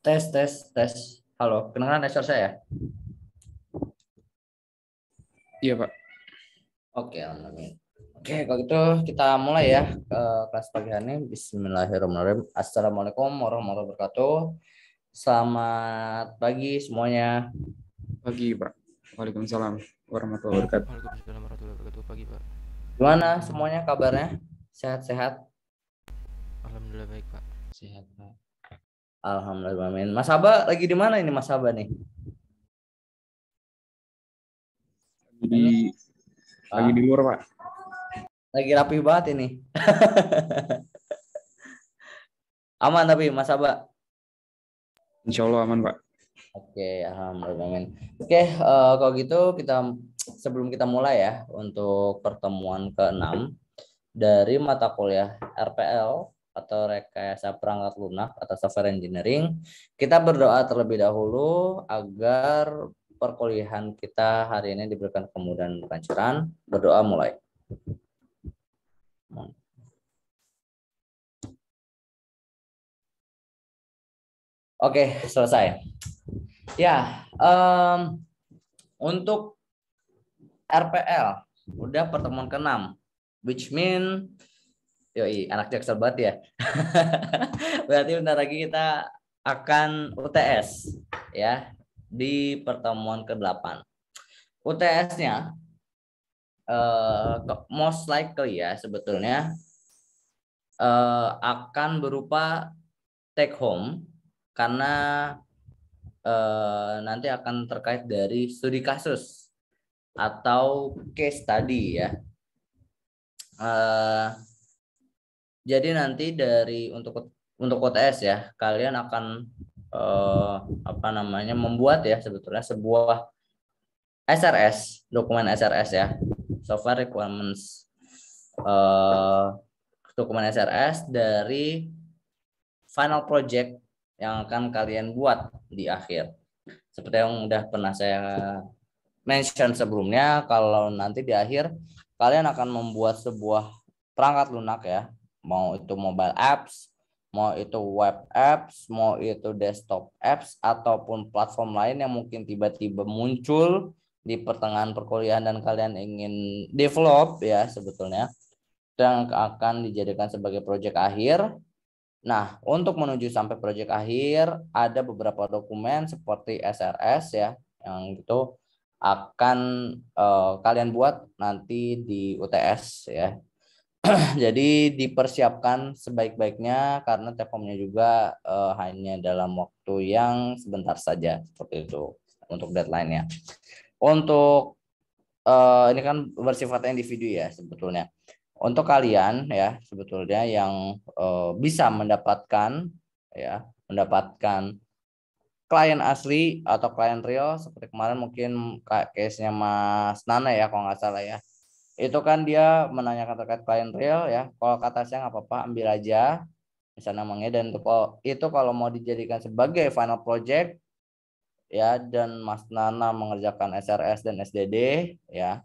Tes, tes, tes. Halo, kedengaran suara saya? Iya, Pak. Oke, alhamdulillah. Oke, kalau gitu kita mulai ya ke kelas pagi hari ini. Bismillahirrahmanirrahim. Assalamualaikum warahmatullahi wabarakatuh. Selamat pagi semuanya. Pagi, Pak. Waalaikumsalam warahmatullahi wabarakatuh. Waalaikumsalam warahmatullahi wabarakatuh. Pagi, Pak. Gimana semuanya kabarnya? Sehat-sehat? Alhamdulillah baik, Pak. Sehat, Pak. Alhamdulillah. Amin. Mas Haba lagi di mana ini Mas Haba nih? Lagi di luar, Pak. Lagi rapi banget ini. Aman tapi Mas Haba? Insya Allah aman, Pak. Oke, alhamdulillah. Amin. Oke, kalau gitu sebelum kita mulai ya untuk pertemuan ke-6 dari mata kuliah RPL atau Rekayasa Perangkat Lunak atau Software Engineering, kita berdoa terlebih dahulu agar perkuliahan kita hari ini diberikan kemudahan dan kelancaran. Berdoa mulai. Oke, selesai. Ya, untuk RPL udah pertemuan ke-6, which mean yoi, anak Jaksel banget ya. Berarti bentar lagi kita akan UTS ya di pertemuan ke-8. UTS-nya most likely ya sebetulnya akan berupa take home karena nanti akan terkait dari studi kasus atau case study ya. Jadi nanti dari untuk UTS ya, kalian akan membuat ya sebetulnya sebuah SRS, dokumen SRS ya, software requirements dokumen SRS dari final project yang akan kalian buat di akhir. Seperti yang udah pernah saya mention sebelumnya, kalau nanti di akhir kalian akan membuat sebuah perangkat lunak ya, mau itu mobile apps, mau itu web apps, mau itu desktop apps, ataupun platform lain yang mungkin tiba-tiba muncul di pertengahan perkuliahan dan kalian ingin develop ya sebetulnya, yang akan dijadikan sebagai proyek akhir. Nah, untuk menuju sampai proyek akhir ada beberapa dokumen seperti SRS ya, yang itu akan kalian buat nanti di UTS ya. Jadi dipersiapkan sebaik-baiknya karena TEFOM-nya juga hanya dalam waktu yang sebentar saja seperti itu untuk deadline-nya. Untuk ini kan bersifat individu ya sebetulnya. Untuk kalian ya sebetulnya yang bisa mendapatkan klien asli atau klien real seperti kemarin mungkin case-nya Mas Nana ya kalau nggak salah ya. Itu kan dia menanyakan terkait klien real ya. Kalau kata saya nggak apa-apa, ambil aja misalnya namanya, dan itu kalau mau dijadikan sebagai final project ya, dan Mas Nana mengerjakan SRS dan SDD ya,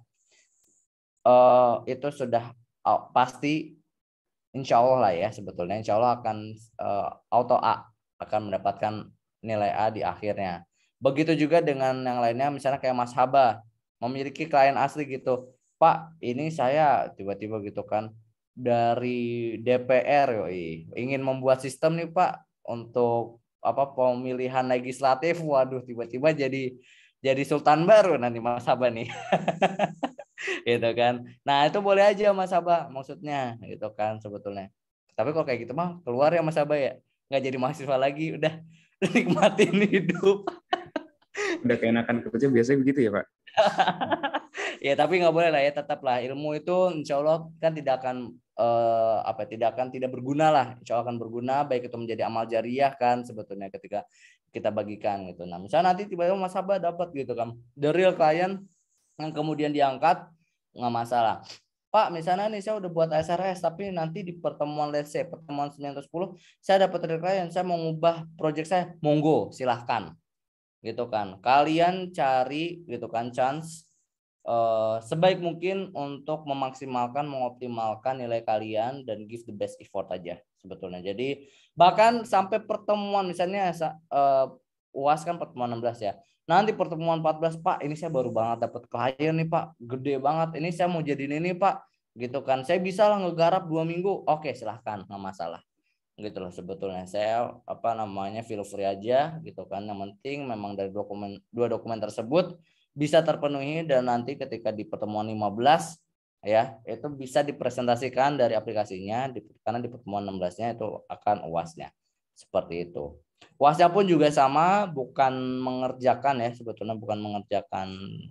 itu sudah pasti insya Allah lah ya sebetulnya, insya Allah akan auto A, akan mendapatkan nilai A di akhirnya. Begitu juga dengan yang lainnya, misalnya kayak Mas Haba memiliki klien asli gitu, Pak ini saya tiba-tiba gitu kan dari DPR yoi, ingin membuat sistem nih Pak untuk pemilihan legislatif, waduh tiba-tiba jadi sultan baru nanti Mas Haba nih. Gitu kan. Nah itu boleh aja Mas Aba maksudnya gitu kan sebetulnya. Tapi kalau kayak gitu mah keluar ya Mas Aba ya, nggak jadi mahasiswa lagi, udah nikmatin hidup. Udah keenakan kerja biasanya begitu ya, Pak? Ya tapi nggak boleh lah ya, tetaplah ilmu itu insya Allah kan tidak akan tidak berguna lah, insya Allah akan berguna, baik itu menjadi amal jariah kan sebetulnya ketika kita bagikan gitu. Nah misalnya nanti tiba-tiba Mas Aba dapat gitu kan the real client yang kemudian diangkat, nggak masalah. Pak, misalnya nih saya udah buat SRS, tapi nanti di pertemuan let's say pertemuan 9 atau 10 saya dapat dari klien, saya mau ngubah project saya, monggo silahkan gitu kan. Kalian cari gitu kan chance sebaik mungkin untuk mengoptimalkan nilai kalian dan give the best effort aja sebetulnya. Jadi bahkan sampai pertemuan misalnya UAS kan pertemuan 16 ya. Nanti pertemuan 14, Pak, ini saya baru banget dapat klien nih, Pak. Gede banget. Ini saya mau jadiin ini, Pak. Gitu kan. Saya bisa lah ngegarap 2 minggu. Oke, silahkan, nggak masalah. Gitu loh sebetulnya. Saya feel free aja gitu kan. Yang penting memang dari dua dokumen tersebut bisa terpenuhi dan nanti ketika di pertemuan 15 ya, itu bisa dipresentasikan dari aplikasinya karena di pertemuan 16-nya itu akan UAS-nya. Seperti itu. UAS-nya pun juga sama, bukan mengerjakan ya, sebetulnya bukan mengerjakan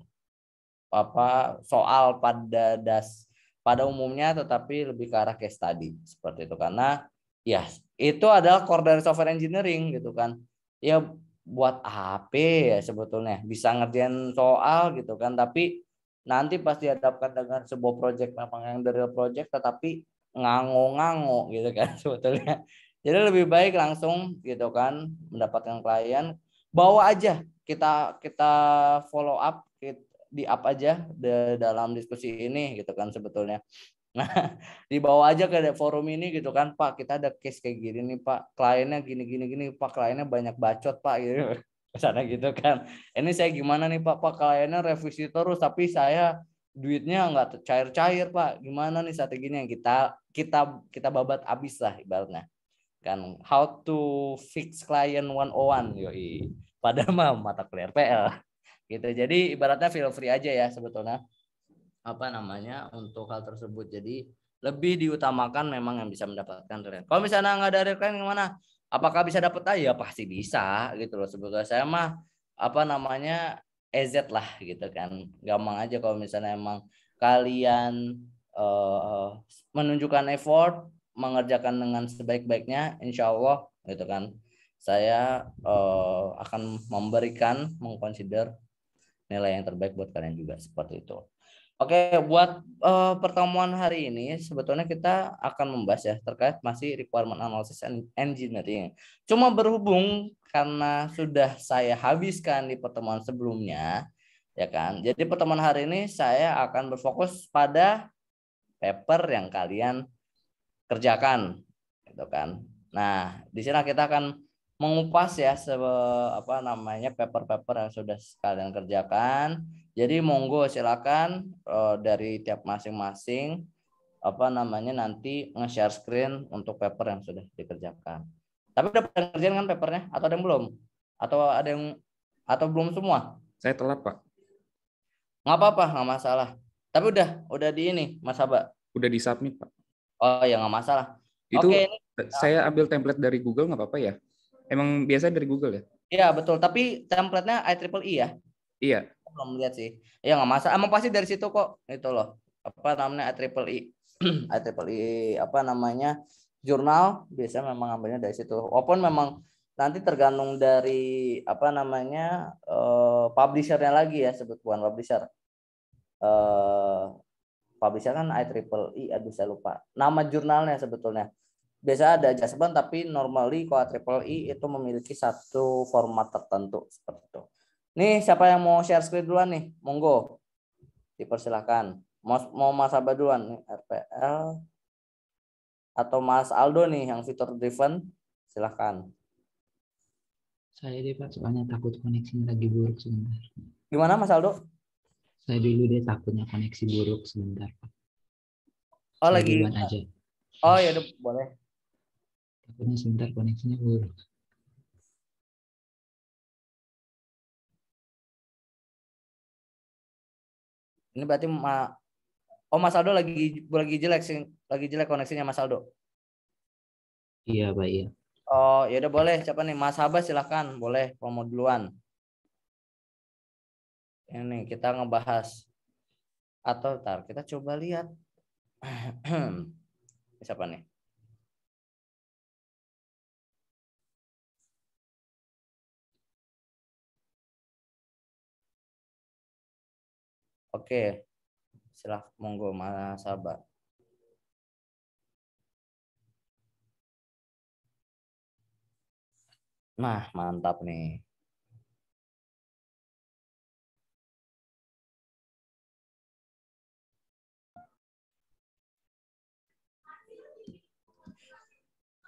soal pada umumnya, tetapi lebih ke arah case study seperti itu. Karena ya itu adalah core dari software engineering gitu kan. Ya buat HP ya sebetulnya bisa ngerjain soal gitu kan, tapi nanti pas dihadapkan dengan sebuah project memang yang dari project tetapi ngango-ngango gitu kan sebetulnya. Jadi lebih baik langsung gitu kan mendapatkan klien, bawa aja kita follow up di up aja dalam diskusi ini gitu kan sebetulnya. Nah, dibawa aja ke forum ini gitu kan, Pak, kita ada case kayak gini nih, Pak, kliennya gini, Pak, kliennya banyak bacot, Pak, gitu. Kesana gitu kan. Ini saya gimana nih, Pak, kliennya revisi terus tapi saya duitnya nggak cair-cair, Pak. Gimana nih strateginya? Kita babat abis lah ibaratnya. Kan how to fix client 101 yoi. Pada mata kuliah RPL. Gitu. Jadi ibaratnya feel free aja ya sebetulnya untuk hal tersebut. Jadi lebih diutamakan memang yang bisa mendapatkan real. Kalau misalnya nggak ada real client gimana? Apakah bisa dapat ya pasti bisa gitu loh. Sebetulnya saya mah EZ lah gitu kan. Gampang aja kalau misalnya emang kalian menunjukkan effort, mengerjakan dengan sebaik-baiknya, insya Allah gitu kan. Saya akan mengconsider nilai yang terbaik buat kalian juga seperti itu. Oke, buat pertemuan hari ini sebetulnya kita akan membahas ya terkait masih requirement analysis and engineering. Cuma berhubung karena sudah saya habiskan di pertemuan sebelumnya, ya kan. Jadi pertemuan hari ini saya akan berfokus pada paper yang kalian kerjakan, gitu kan. Nah, di sini kita akan mengupas ya paper-paper yang sudah kalian kerjakan. Jadi monggo silakan dari tiap masing-masing nanti nge-share screen untuk paper yang sudah dikerjakan. Tapi udah pernah kerjain kan papernya atau ada yang belum? Atau belum semua? Saya telat, Pak. Nggak apa-apa, nggak masalah. Tapi udah di ini, Mas Haba. Udah di-submit, Pak. Oh ya nggak masalah. Itu Oke, ini saya ambil template dari Google nggak apa-apa ya? Emang biasa dari Google ya? iya betul, tapi template-nya IEEE ya? Iya. Belum lihat sih. Ya nggak masalah. Emang pasti dari situ kok. Itu loh. IEEE. IEEE jurnal biasanya memang ambilnya dari situ. Walaupun memang nanti tergantung dari publisher-nya lagi ya, sebut bukan publisher. Publisher kan IEEE, aduh saya lupa. Nama jurnalnya sebetulnya. Biasa ada adjustment, tapi normally kalau IEEE itu memiliki satu format tertentu seperti itu. Nih siapa yang mau share screen duluan nih? Monggo. Dipersilahkan. Mau Mas Abah duluan nih, RPL atau Mas Aldo nih yang fitur driven? Silahkan. Saya deh Pak, soalnya takut koneksinya lagi buruk sebentar. Gimana Mas Aldo? Saya dulu deh takutnya koneksi buruk sebentar Pak. Oh Saya lagi. duluan aja. Oh ya udah boleh. Takutnya sebentar koneksinya buruk. Ini berarti Mas Aldo lagi jelek koneksinya Mas Aldo. Iya Pak, iya. Oh ya udah boleh. Siapa nih? Mas Abah silahkan. Boleh kalau mau duluan. Ini kita ngebahas atau kita coba lihat. Siapa nih? Oke. Silahkan monggo Mas Abah. Nah, mantap nih.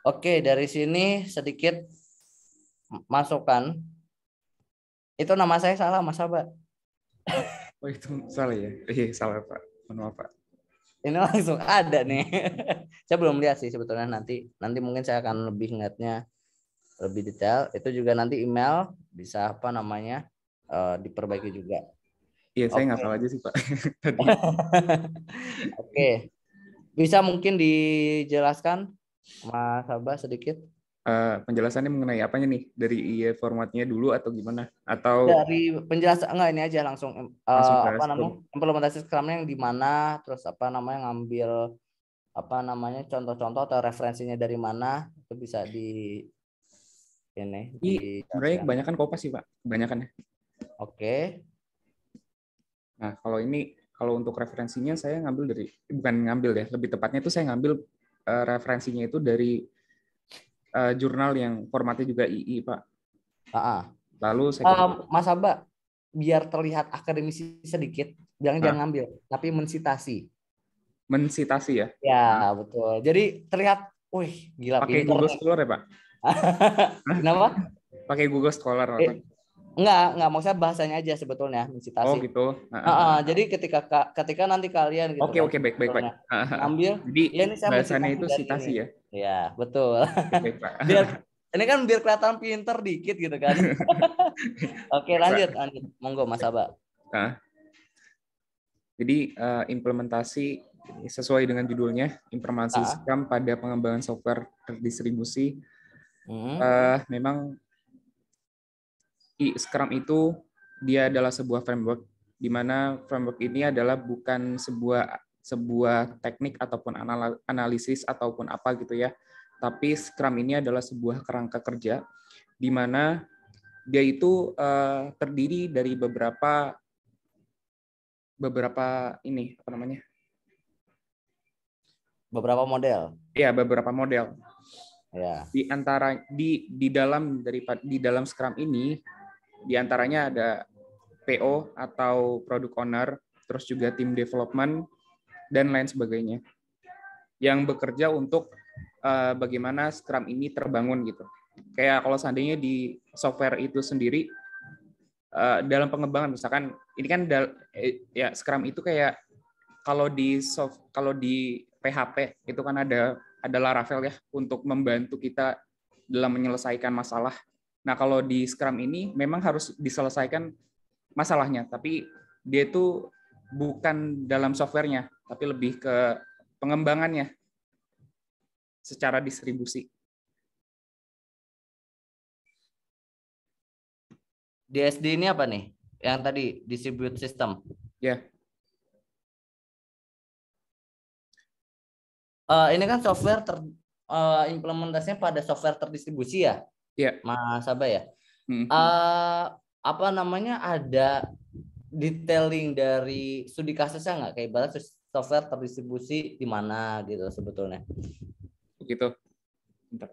Oke, dari sini sedikit masukan. Itu nama saya salah, Mas Aba. Oh itu salah ya? Iya salah Pak. Mohon maaf Pak. Ini langsung ada nih. Saya belum lihat sih sebetulnya, nanti mungkin saya akan lebih ingatnya lebih detail. Itu juga nanti email bisa apa namanya diperbaiki juga. Iya saya Oke. nggak salah aja sih Pak. Tadi. Oke. Bisa mungkin dijelaskan Mas Aba sedikit Penjelasannya mengenai apanya nih? Dari IE formatnya dulu atau gimana? Atau dari penjelasan enggak ini aja langsung langsung ke apa Scrum? namanya implementasi Scrum-nya yang di mana, terus apa namanya ngambil apa namanya contoh-contoh atau referensinya dari mana itu bisa di ini Ini sebenarnya dijelaskan. kebanyakan Kopas sih Pak. Kebanyakan ya. Oke. Nah, kalau untuk referensinya saya ngambil dari bukan ngambil ya, lebih tepatnya itu saya ngambil referensinya itu dari jurnal yang formatnya juga II, Pak. Ah, Lalu saya Mas Aba biar terlihat akademisi sedikit, jangan ngambil, tapi mensitasi. mensitasi ya. Ya, betul. Jadi terlihat, wih, gila Pakai pinter Google nih. Scholar ya, Pak? Kenapa? Pakai Google Scholar Eh, atau? enggak, maksudnya bahasanya aja sebetulnya Oh, mensitasi. gitu. Jadi ketika nanti kalian gitu Oke, kan oke, baik, baik, Pak. sebetulnya ngambil, Jadi ya ini saya bahasannya mensitasi itu dari ini. sitasi ya. Ya, betul. Baik, baik, Pak. Biar ini kan biar kelihatan pinter dikit gitu kan. Oke, Baik, Pak. lanjut. Monggo Mas Aba. Nah, jadi implementasi sesuai dengan judulnya, informasi Ah, Scrum pada pengembangan software terdistribusi. hmm. Memang Scrum itu dia adalah sebuah framework di mana framework ini adalah bukan sebuah teknik ataupun analisis ataupun apa gitu ya. Tapi Scrum ini adalah sebuah kerangka kerja di mana dia itu terdiri dari beberapa ini apa namanya? Beberapa model. Ya, beberapa model. Ya. Di dalam Scrum ini di antaranya ada PO atau product owner, terus juga tim development dan lain sebagainya yang bekerja untuk bagaimana Scrum ini terbangun gitu. Kayak kalau seandainya di software itu sendiri dalam pengembangan misalkan ini kan ya Scrum itu kayak kalau di PHP itu kan ada Laravel ya untuk membantu kita dalam menyelesaikan masalah. Nah, kalau di Scrum ini memang harus diselesaikan masalahnya, tapi dia itu bukan dalam softwarenya, tapi lebih ke pengembangannya secara distribusi. DSD ini apa nih? Yang tadi distribute system. Ya, Ini kan software implementasinya pada software terdistribusi ya, ya. Mas Aba ya. Hmm. Apa namanya ada detailing dari studi kasusnya nggak kayak ibarat software terdistribusi di mana gitu sebetulnya? Begitu. Bentar.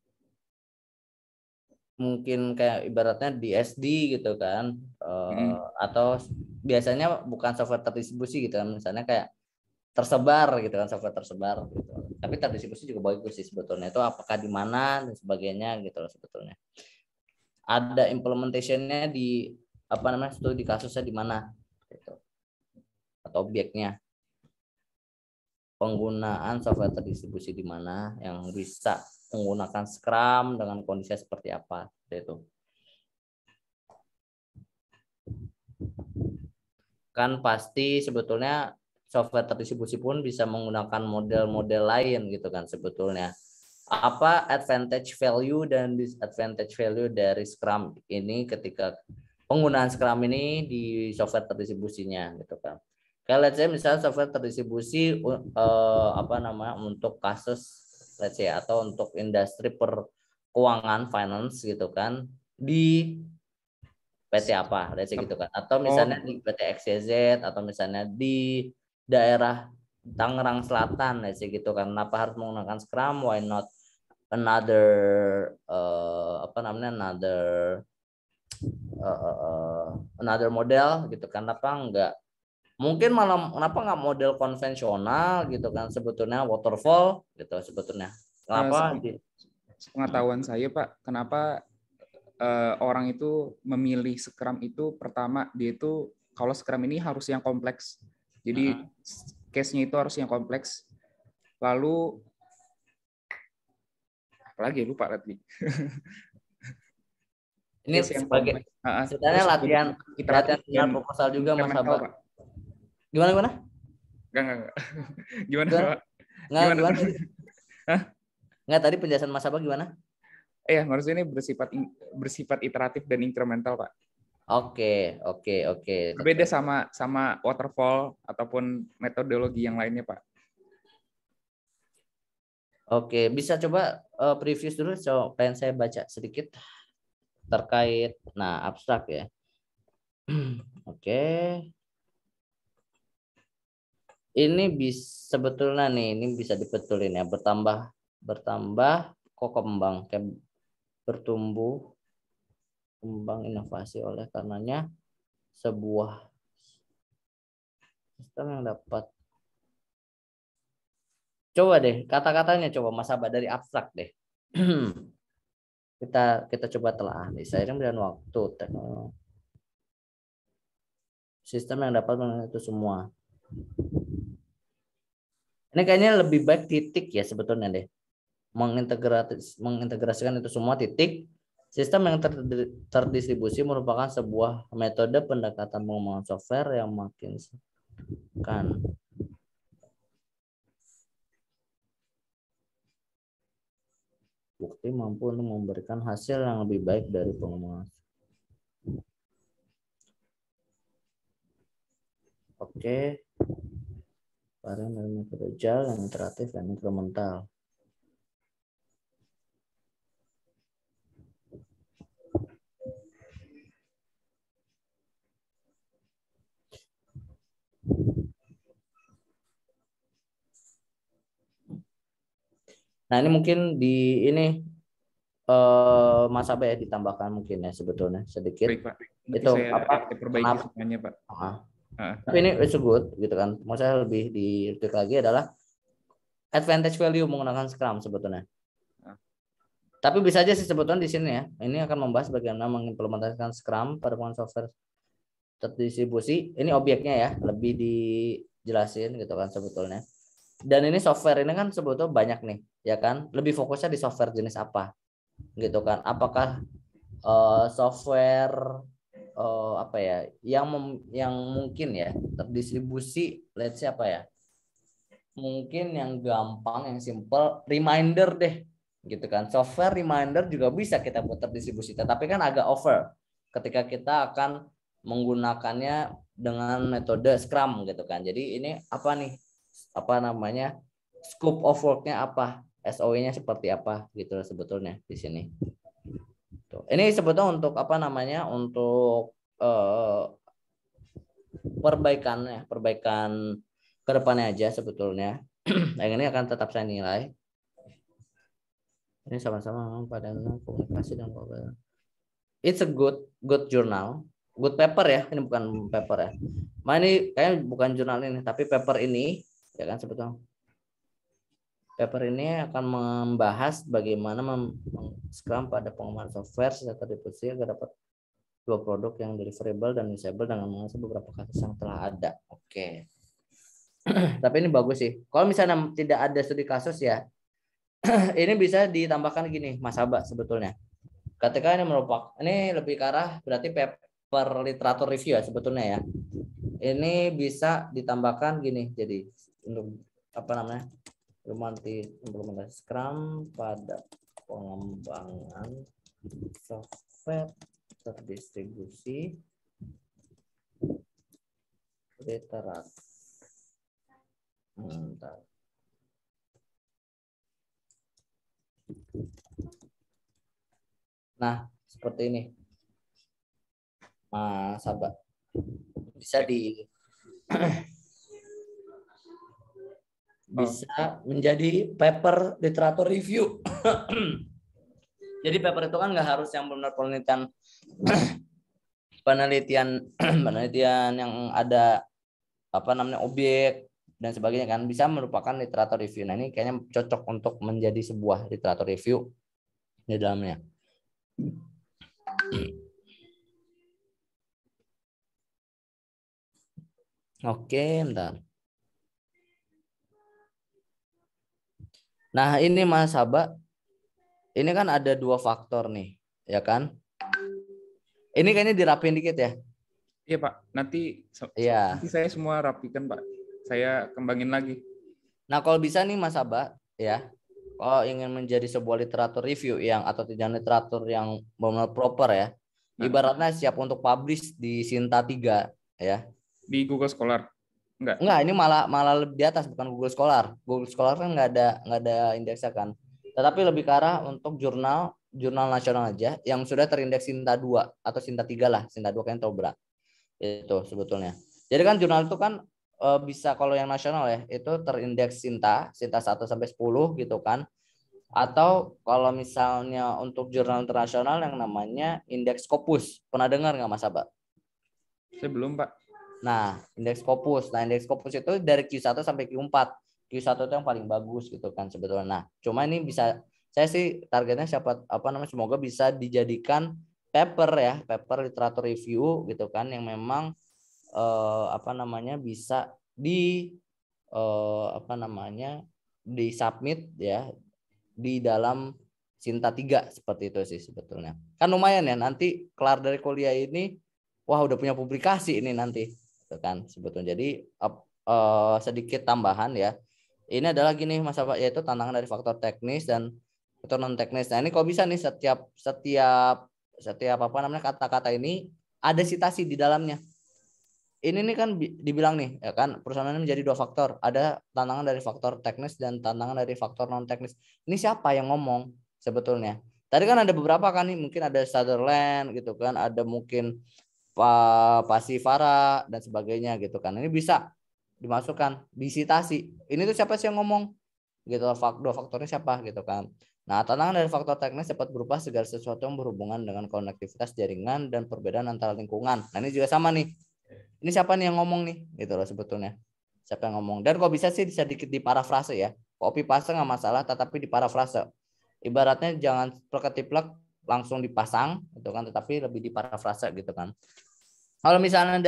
Mungkin kayak ibaratnya di SD gitu kan, atau biasanya bukan software terdistribusi gitu kan, misalnya kayak tersebar gitu kan, software tersebar gitu. Tapi terdistribusi juga bagus sih sebetulnya, itu apakah di mana dan sebagainya gitu loh sebetulnya. Ada implementationnya di apa namanya studi kasusnya di mana gitu, atau objeknya penggunaan software terdistribusi di mana yang bisa menggunakan Scrum dengan kondisi seperti apa itu. Kan pasti sebetulnya software terdistribusi pun bisa menggunakan model-model lain gitu kan sebetulnya. Apa advantage value dan disadvantage value dari Scrum ini ketika penggunaan Scrum ini di software terdistribusinya gitu kan. Kayak let's say misalnya software terdistribusi apa namanya untuk kasus let's say atau untuk industri keuangan finance gitu kan di PT apa, let's say gitu kan. Atau misalnya di PT XYZ atau misalnya di daerah Tangerang Selatan, let's say gitu kan. Kenapa harus menggunakan Scrum? Why not another apa namanya another model gitu kan? Kenapa enggak? Mungkin malah kenapa nggak model konvensional gitu kan sebetulnya waterfall gitu sebetulnya. Kenapa? Sepengetahuan saya Pak, kenapa orang itu memilih Scrum itu pertama dia itu kalau Scrum ini harus yang kompleks. Jadi case-nya itu harus yang kompleks. Lalu apalagi lupa tadi. Ini sebagai sebenarnya latihan final proposal juga Mas Abah. Gimana? Enggak. Gimana Pak? Gimana? Enggak, tadi penjelasan Mas Abah gimana? Maksudnya ini bersifat iteratif dan incremental, Pak. Oke. Berbeda sama waterfall ataupun metodologi yang lainnya, Pak. Oke, bisa coba preview dulu, pengen saya baca sedikit terkait abstrak ya. Oke. Ini sebetulnya ini bisa dibetulin ya, bertambah kok kembang kayak bertumbuh kembang inovasi oleh karenanya sebuah sistem yang dapat. Coba deh kata-katanya, coba Mas Abah dari abstrak deh. kita coba telah nih, seiring dengan waktu teknologi sistem yang dapat itu semua. Ini kayaknya lebih baik titik ya sebetulnya deh, mengintegrasikan itu semua titik. Sistem yang terdistribusi merupakan sebuah metode pendekatan pengembangan software yang makin kan bukti mampu untuk memberikan hasil yang lebih baik dari pengembangan. Oke. Varian dari metode agile yang iteratif dan incremental. Nah ini mungkin Mas Abah ya ditambahkan mungkin ya sebetulnya sedikit. Baik, Pak. Itu apa? Perbaiki semuanya, Pak. Tapi ini it's good gitu kan. Mau saya lebih diklik lagi adalah advantage value menggunakan Scrum sebetulnya. Tapi bisa aja sih sebetulnya di sini ya. Ini akan membahas bagaimana mengimplementasikan Scrum pada penggunaan software terdistribusi. Ini objeknya ya, lebih dijelasin gitu kan sebetulnya. Dan ini software ini kan sebetulnya banyak nih, ya kan? Lebih fokusnya di software jenis apa, gitu kan? Apakah software apa ya, yang mungkin ya terdistribusi, let's say apa ya? Mungkin yang gampang, yang simple, reminder deh, gitu kan? Software reminder juga bisa kita buat terdistribusi, tapi kan agak over ketika kita akan menggunakannya dengan metode Scrum, gitu kan? Jadi ini apa nih? Apa namanya, scope of work-nya apa, SOW-nya seperti apa gitu sebetulnya di sini. Tuh. Ini sebetulnya untuk apa namanya, untuk perbaikan ke depannya aja sebetulnya. Yang ini akan tetap saya nilai. Ini sama-sama pada komunikasi dan komunikasi. It's a good journal, good paper ya. Ini bukan paper ya. Ini kayaknya bukan jurnal ini, tapi paper ini ya kan sebetulnya. Paper ini akan membahas bagaimana Scrum pada pengembangan software secara terdistribusi agar dapat dua produk yang deliverable dan usable dengan mengasah beberapa kasus yang telah ada. Oke. Tapi ini bagus sih. Kalau misalnya tidak ada studi kasus ya, ini bisa ditambahkan gini, Mas Abah sebetulnya. Ketika ini lebih ke arah berarti paper literatur review ya sebetulnya ya. Ini bisa ditambahkan gini, jadi untuk apa namanya, implementasi Scrum pada pengembangan software terdistribusi literatur. Nah, seperti ini, Mas Abah. Bisa bisa menjadi paper literatur review. Jadi paper itu kan nggak harus yang benar penelitian yang ada apa namanya objek dan sebagainya kan bisa merupakan literatur review. Nah ini kayaknya cocok untuk menjadi sebuah literatur review di dalamnya. Oke, bentar. Nah ini Mas Haba, ini kan ada 2 faktor nih, ya kan? Ini kayaknya dirapin dikit ya. Iya Pak, nanti Iya. nanti saya semua rapikan Pak. Saya kembangin lagi. Nah kalau bisa nih Mas Haba, ya, kalau ingin menjadi sebuah literatur review yang atau tidak literatur yang benar proper ya, ibaratnya siap untuk publish di Sinta 3 ya. Di Google Scholar. Enggak, ini malah lebih di atas, bukan Google Scholar. Google Scholar kan nggak ada indeksnya kan. Tetapi lebih ke arah untuk jurnal nasional aja yang sudah terindeks Sinta 2 atau Sinta 3 lah. Sinta 2 kan terlalu berat. Itu sebetulnya. Jadi kan jurnal itu kan bisa kalau yang nasional ya, itu terindeks Sinta 1 sampai 10 gitu kan. Atau kalau misalnya untuk jurnal internasional yang namanya indeks Scopus. Pernah dengar nggak Mas Abah? Saya belum Pak. Nah, indeks Scopus. Nah, indeks Scopus itu dari Q1 sampai Q4. Q1 itu yang paling bagus gitu kan sebetulnya. Nah, cuma ini bisa saya sih targetnya semoga bisa dijadikan paper ya, paper literatur review gitu kan yang memang bisa di submit ya di dalam Sinta 3 seperti itu sih sebetulnya. Kan lumayan ya nanti kelar dari kuliah ini wah udah punya publikasi ini nanti gitu kan sebetulnya. Jadi sedikit tambahan ya. Ini adalah gini Mas Pak yaitu tantangan dari faktor teknis dan faktor non teknis. Nah, ini kok bisa nih setiap kata-kata ini ada citasi di dalamnya. Ini nih kan dibilang nih ya kan perusahaan ini menjadi 2 faktor. Ada tantangan dari faktor teknis dan tantangan dari faktor non teknis. Ini siapa yang ngomong sebetulnya? Tadi kan ada beberapa kan nih, mungkin ada Sutherland gitu kan, ada mungkin Pak Pasifara dan sebagainya gitu kan. Ini bisa dimasukkan, disitasi. Ini tuh siapa sih yang ngomong? Gitu, 2 faktornya siapa gitu kan. Nah, tantangan dari faktor teknis dapat berupa segala sesuatu yang berhubungan dengan konektivitas jaringan dan perbedaan antara lingkungan. Nah, ini juga sama nih. Ini siapa nih yang ngomong nih gitu loh sebetulnya. Siapa yang ngomong? Dan kok bisa sih sedikit diparafrase ya. Copy paste nggak masalah, tetapi diparafrase. Ibaratnya jangan plek-ketiplek langsung dipasang gitu kan, tetapi lebih diparafrase gitu kan. Kalau misalnya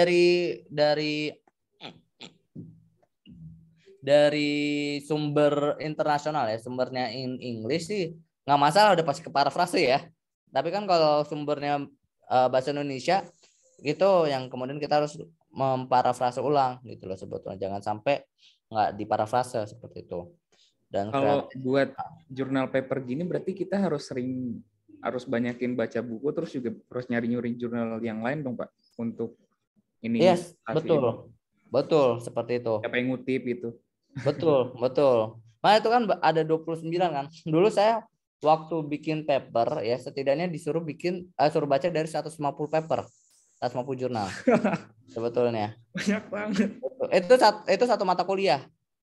dari sumber internasional ya, sumbernya in English sih nggak masalah, udah pasti ke parafrase ya. Tapi kan kalau sumbernya bahasa Indonesia gitu yang kemudian kita harus memparafrase ulang gitu loh sebetulnya, jangan sampai nggak diparafrase seperti itu. Dan kalau buat jurnal paper gini berarti kita harus banyakin baca buku terus juga harus nyari-nyari jurnal yang lain dong Pak untuk ini. Yes, betul seperti itu. Siapa yang ngutip itu? Betul. Nah itu kan ada 29 kan. Dulu saya waktu bikin paper ya setidaknya disuruh suruh baca dari 150 paper. 150 jurnal sebetulnya. Banyak banget. Itu satu mata kuliah.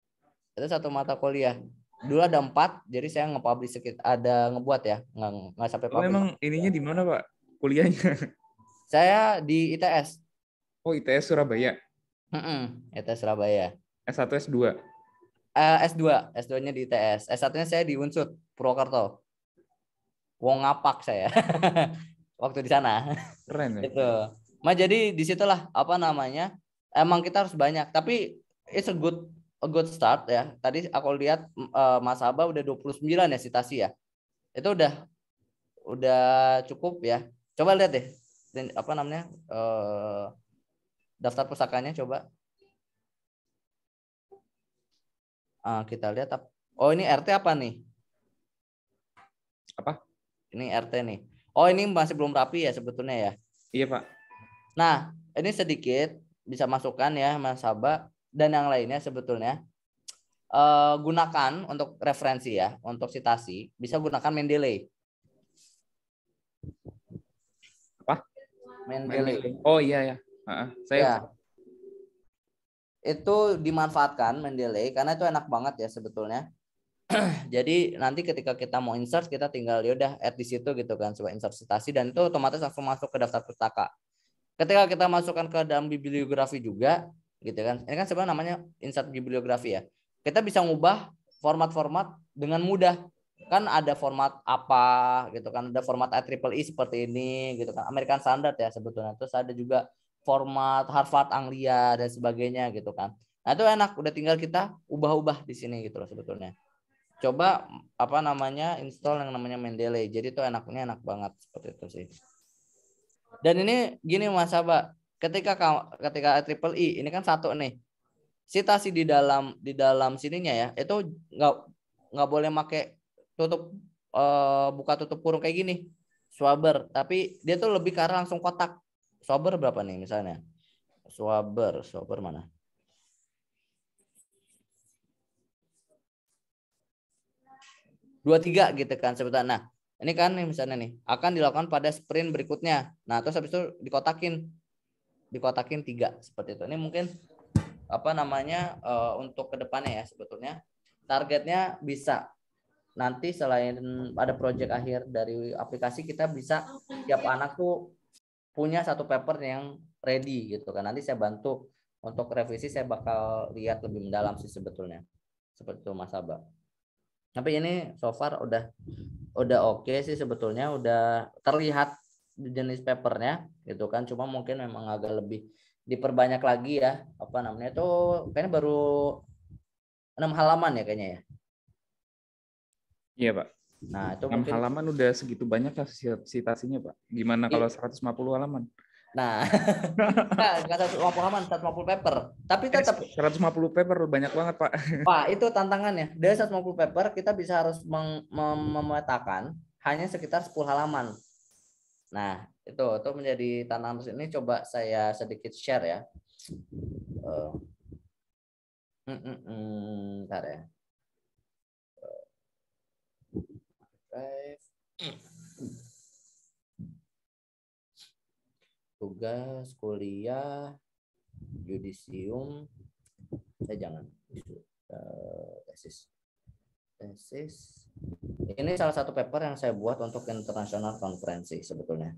Dulu ada 4, jadi saya nge-publish ngebuat ya, nggak sampai publish. Emang ininya di mana Pak kuliahnya? Saya di ITS. Oh ITS Surabaya. ITS Surabaya. S1 S2. S2-nya di ITS. S1-nya saya di Unsud Purwokerto. Wong ngapak saya waktu di sana. Keren ya. Itu. Jadi disitulah emang kita harus banyak, tapi it's a good start ya. Tadi aku lihat Mas Aba udah 29 ya citasi ya. Itu udah cukup ya. Coba lihat deh daftar pusakanya coba. Kita lihat. Oh ini RT apa nih? Apa? Ini RT nih. Oh ini masih belum rapi ya sebetulnya ya. Iya Pak. Nah ini sedikit bisa masukkan ya Mas Haba dan yang lainnya sebetulnya gunakan untuk referensi ya, untuk citasi bisa gunakan Mendeley. Apa? Mendeley. Oh iya ya. Saya itu dimanfaatkan Mendeley karena itu enak banget ya sebetulnya. Jadi nanti ketika kita mau insert kita tinggal yaudah add di situ gitu kan sebuah insert citasi dan itu otomatis langsung masuk ke daftar pustaka. Ketika kita masukkan ke dalam bibliografi juga gitu kan. Ini kan sebenarnya namanya insert bibliografi ya. Kita bisa ngubah format-format dengan mudah. Kan ada format apa gitu kan, ada format IEEE seperti ini gitu kan, American Standard ya sebetulnya. Terus ada juga format Harvard Anglia dan sebagainya gitu kan. Nah itu enak, udah tinggal kita ubah-ubah di sini gitu loh sebetulnya. Coba apa namanya install yang namanya Mendeley, jadi itu enak banget seperti itu sih. Dan ini gini Mas Aba, ketika IEEE ini kan satu nih, citasi di dalam sininya ya, itu nggak boleh pakai tutup buka tutup kurung kayak gini, Schwaber, tapi dia tuh lebih ke arah langsung kotak. Schwaber berapa nih misalnya? Schwaber mana? Dua tiga gitu kan sebetulnya. Nah, ini kan nih misalnya nih akan dilakukan pada sprint berikutnya. Nah, terus habis itu dikotakin 3 seperti itu. Ini mungkin apa namanya untuk kedepannya ya sebetulnya targetnya bisa nanti selain ada project akhir dari aplikasi kita bisa tiap anak tuh punya satu paper yang ready gitu kan. Nanti saya bantu untuk revisi, saya bakal lihat lebih mendalam sih sebetulnya. Seperti itu Mas Aba. Tapi ini so far udah oke sih sebetulnya, udah terlihat jenis papernya gitu kan. Cuma mungkin memang agak lebih diperbanyak lagi ya. Apa namanya itu kayaknya baru 6 halaman ya kayaknya ya. Iya, Pak. Nah, itu 6 mungkin halaman udah segitu banyak lah citasinya, Pak. Gimana kalau 150 halaman? Nah, nggak 150 halaman, 150 paper. Tapi tetap 150 paper banyak banget, Pak. Pak, itu tantangannya. Dari 150 paper kita bisa harus memetakan hanya sekitar 10 halaman. Nah, itu menjadi tantangan ini, coba saya sedikit share ya. Bentar ya. Tugas kuliah yudisium jangan tesis. Ini salah satu paper yang saya buat untuk internasional konferensi sebetulnya.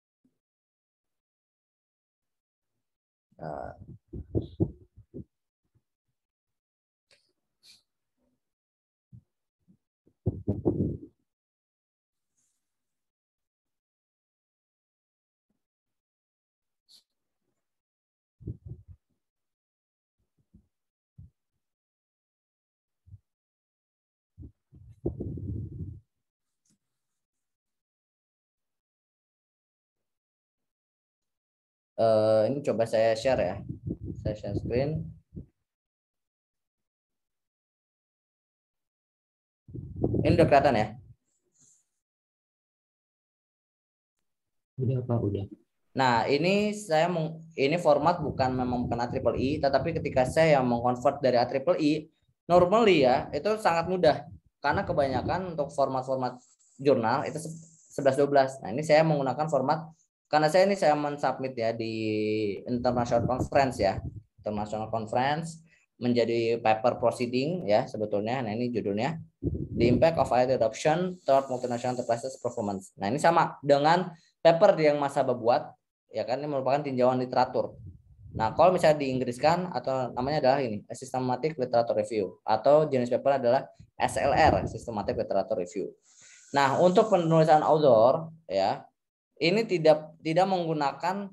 Ini coba saya share ya, saya share screen. Ini udah kelihatan ya? Udah Pak, udah. Nah, ini ini format memang bukan IEEE, tetapi ketika saya mengkonvert dari IEEE, normally ya itu sangat mudah karena kebanyakan untuk format-format jurnal itu 11-12. Nah, ini saya menggunakan format karena saya mensubmit ya di International Conference ya. International Conference menjadi paper proceeding ya sebetulnya. Nah, ini judulnya The Impact of IoT Adoption Toward Multinational Enterprises Performance. Nah, ini sama dengan paper yang Mas Aba buat ya kan, ini merupakan tinjauan literatur. Nah, kalau misalnya diinggriskan atau namanya adalah ini Systematic Literature Review atau jenis paper adalah SLR, Systematic Literature Review. Nah, untuk penulisan outdoor ya, ini tidak menggunakan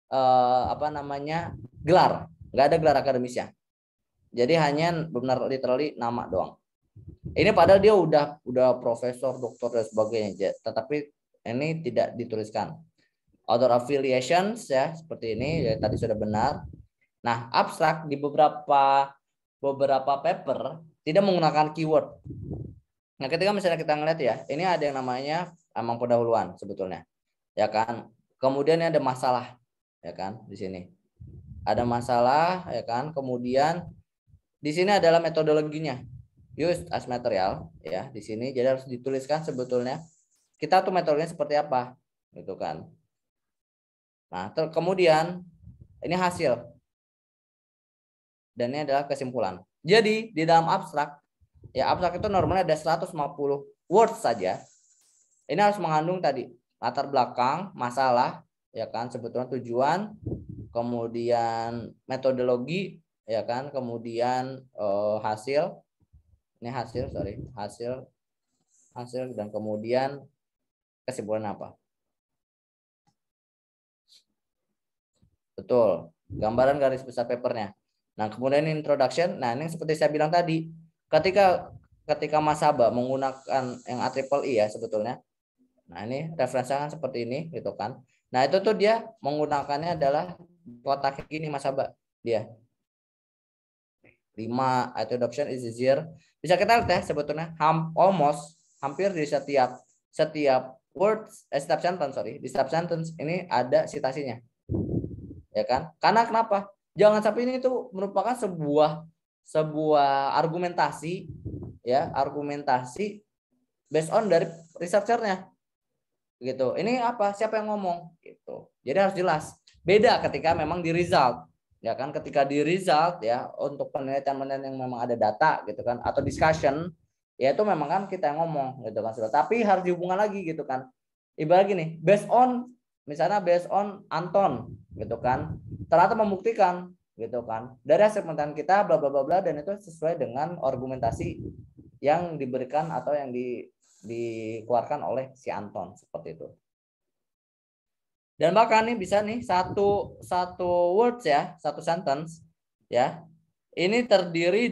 gelar, nggak ada gelar akademisnya. Jadi hanya benar literally nama doang. Ini padahal dia udah profesor, doktor dan sebagainya, tetapi ini tidak dituliskan. Other affiliations ya seperti ini ya, tadi sudah benar. Nah, abstrak di beberapa paper tidak menggunakan keyword. Nah, ketika misalnya kita ngeliat ya, ini ada yang namanya emang pendahuluan sebetulnya, ya kan. Kemudian ada masalah, ya kan, di sini ada masalah, ya kan. Kemudian di sini adalah metodologinya, used as material, ya di sini. Jadi harus dituliskan sebetulnya kita tuh metodologinya seperti apa, gitu kan. Nah, kemudian ini hasil. Dan ini adalah kesimpulan. Jadi, di dalam abstrak, ya abstrak itu normalnya ada 150 words saja. Ini harus mengandung tadi latar belakang, masalah, ya kan, sebetulnya tujuan, kemudian metodologi, ya kan, kemudian hasil, ini hasil, sorry, hasil, dan kemudian kesimpulan apa? Betul, gambaran garis besar papernya. Nah, kemudian introduction. Nah, ini seperti saya bilang tadi, ketika Mas Haba menggunakan yang AIII ya sebetulnya. Nah, ini referensinya kan seperti ini gitu kan. Nah, itu tuh dia menggunakannya adalah kotak gini Mas Haba. Dia 5 IT adoption is easier. Bisa kita lihat ya sebetulnya hampir di setiap words, setiap sentence, sorry, di setiap sentence ini ada citasinya. Ya kan? Karena kenapa? Jangan sampai ini tuh merupakan sebuah argumentasi, ya, argumentasi based on dari researchernya. Gitu. Ini apa? Siapa yang ngomong? Gitu. Jadi harus jelas. Beda ketika memang di result. Ya kan, ketika di result ya untuk penelitian yang memang ada data gitu kan, atau discussion, ya itu memang kan kita yang ngomong gitu kan. Tapi harus dihubungkan lagi gitu kan. Ibarat gini, misalnya based on Anton gitu kan, ternyata membuktikan gitu kan dari hasil penelitian kita bla bla bla bla, dan itu sesuai dengan argumentasi yang diberikan atau yang dikeluarkan oleh si Anton, seperti itu. Dan bahkan nih bisa nih satu words ya, satu sentence ya, ini terdiri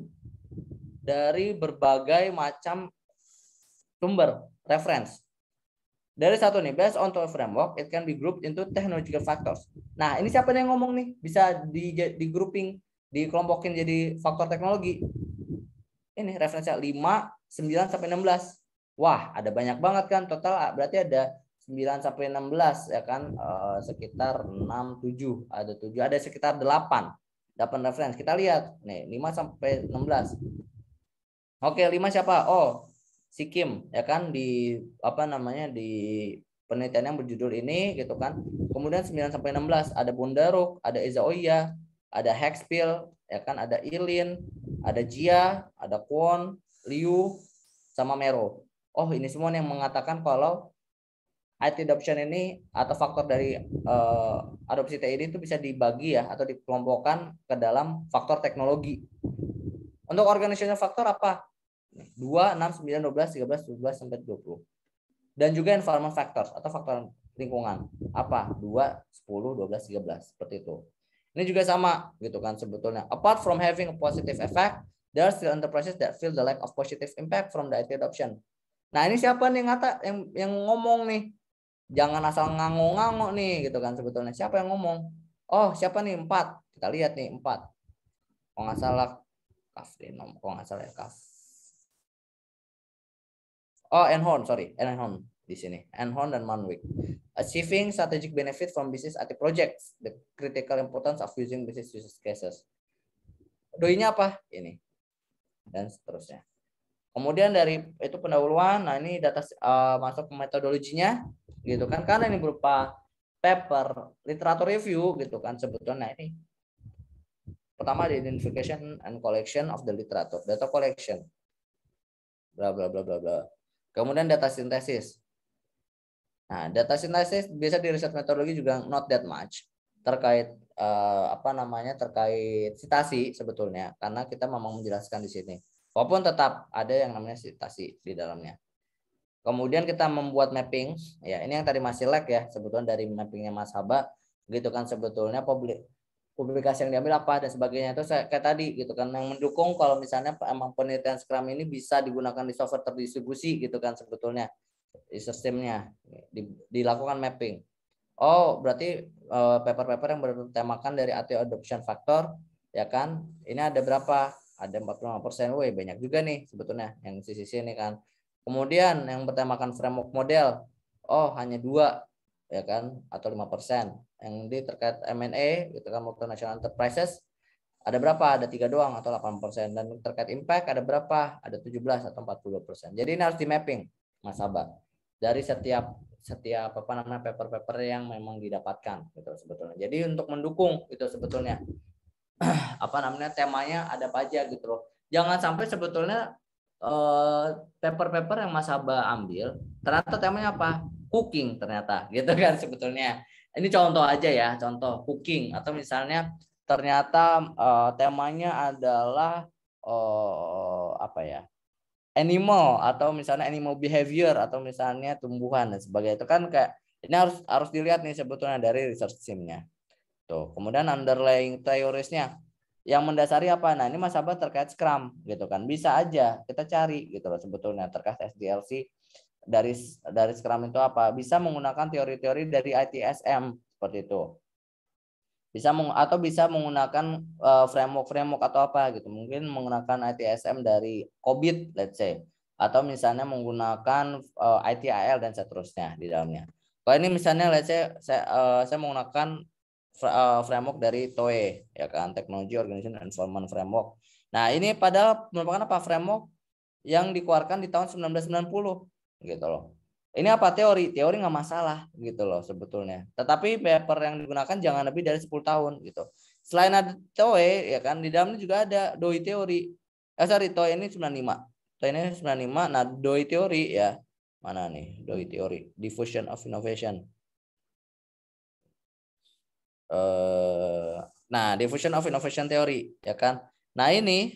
dari berbagai macam sumber reference. Dari satu nih, based on the framework, it can be grouped into technological factors. Nah, ini siapa yang ngomong nih? Bisa di grouping, dikelompokin jadi faktor teknologi. Ini referensinya 5, 9 sampai 16. Wah, ada banyak banget kan, total berarti ada 9 sampai 16 ya kan, sekitar 6, 7, ada sekitar 8 referensi. Kita lihat nih 5 sampai 16. Oke, 5 siapa? Oh, si Kim ya kan, di penelitian yang berjudul ini gitu kan. Kemudian 9 sampai 16 ada Bundaruk, ada Eza Oya, ada Hexpil ya kan, ada Ilin, ada Jia, ada Kwon, Liu, sama Mero. Oh, ini semua yang mengatakan kalau IT adoption ini atau faktor dari adopsi TI itu bisa dibagi ya atau dikelompokkan ke dalam faktor teknologi. Untuk organizational faktor apa? 2, 6, 9, 12, 13, 17 sampai 20. Dan juga environment factors atau faktor lingkungan. Apa? 2, 10, 12, 13 seperti itu. Ini juga sama gitu kan sebetulnya. Apart from having a positive effect, there are still enterprises that feel the lack of positive impact from the IT adoption. Nah, ini siapa nih yang ngomong nih? Jangan asal ngango-ngango nih gitu kan sebetulnya. Siapa yang ngomong? Oh, siapa nih? 4. Kita lihat nih 4. Kalau nggak salah Kaf. Oh, Enhorn di sini. Enhorn dan Manwick. Achieving strategic benefit from business IT projects, the critical importance of using business use cases. Doi-nya apa? Ini. Dan seterusnya. Kemudian dari itu pendahuluan, nah ini data masuk ke metodologinya gitu kan, karena ini berupa paper literatur review gitu kan sebetulnya. Nah, ini pertama di identification and collection of the literature, data collection, bla bla bla bla bla. Kemudian data sintesis. Nah, data sintesis biasa di riset metodologi juga not that much terkait terkait citasi sebetulnya, karena kita memang menjelaskan di sini. Walaupun tetap ada yang namanya citasi di dalamnya. Kemudian kita membuat mapping, ya ini yang tadi masih lag ya sebetulnya dari mappingnya Mas Haba gitu kan sebetulnya, publikasi yang diambil apa dan sebagainya itu kayak tadi gitu kan, yang mendukung kalau misalnya emang penelitian Scrum ini bisa digunakan di software terdistribusi gitu kan sebetulnya di sistemnya dilakukan mapping. Oh, berarti paper-paper yang bertemakan dari IT adoption factor ya kan, ini ada berapa? Ada 45%. Woi, banyak juga nih sebetulnya yang sisi ini kan. Kemudian yang bertemakan framework model, oh hanya 2 ya kan, atau 5%. Yang di terkait M&A gitu kan, multinational enterprises ada berapa? Ada 3 doang atau 8%. Dan terkait impact ada berapa? Ada 17 atau 42%. Jadi ini harus di mapping Mas Haba dari setiap paper-paper yang memang didapatkan gitu sebetulnya. Jadi untuk mendukung itu sebetulnya temanya ada apa aja gitu loh. Jangan sampai sebetulnya paper-paper yang Mas Haba ambil ternyata temanya apa? Cooking ternyata gitu kan sebetulnya. Ini contoh aja ya, contoh cooking atau misalnya ternyata temanya adalah apa ya? Animal atau misalnya animal behavior atau misalnya tumbuhan dan sebagainya. Itu kan kayak ini harus dilihat nih sebetulnya dari research team-nya. Tuh, kemudian underlying teorisnya yang mendasari apa? Nah, ini Mas Abah terkait Scrum gitu kan. Bisa aja kita cari gitu loh sebetulnya terkait SDLC dari Scrum itu apa? Bisa menggunakan teori-teori dari ITSM seperti itu. Atau bisa menggunakan framework atau apa gitu. Mungkin menggunakan ITSM dari COBIT let's say, atau misalnya menggunakan ITIL dan seterusnya di dalamnya. Kalau ini misalnya let's say saya menggunakan framework dari TOE ya kan, Technology Organization Environment Framework. Nah, ini padahal merupakan apa? Framework yang dikeluarkan di tahun 1990 gitu loh. Ini apa? Teori nggak masalah gitu loh sebetulnya. Tetapi paper yang digunakan jangan lebih dari 10 tahun gitu. Selain ada TOE ya kan, di dalamnya juga ada DOI teori. TOE ini 95. TOE ini 95. Nah, DOI teori ya. Mana nih DOI teori? Diffusion of Innovation. Nah, Diffusion of Innovation Theory ya kan. Nah, ini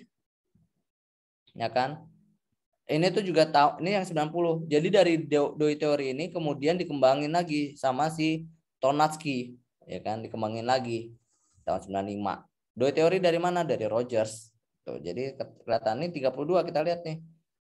ya kan. Ini tuh juga tahu ini yang 90. Jadi dari doi teori ini kemudian dikembangin lagi sama si Tornatsky, ya kan, dikembangin lagi tahun 95. Doi teori dari mana? Dari Rogers. Tuh, jadi kelihatan ini 32 kita lihat nih.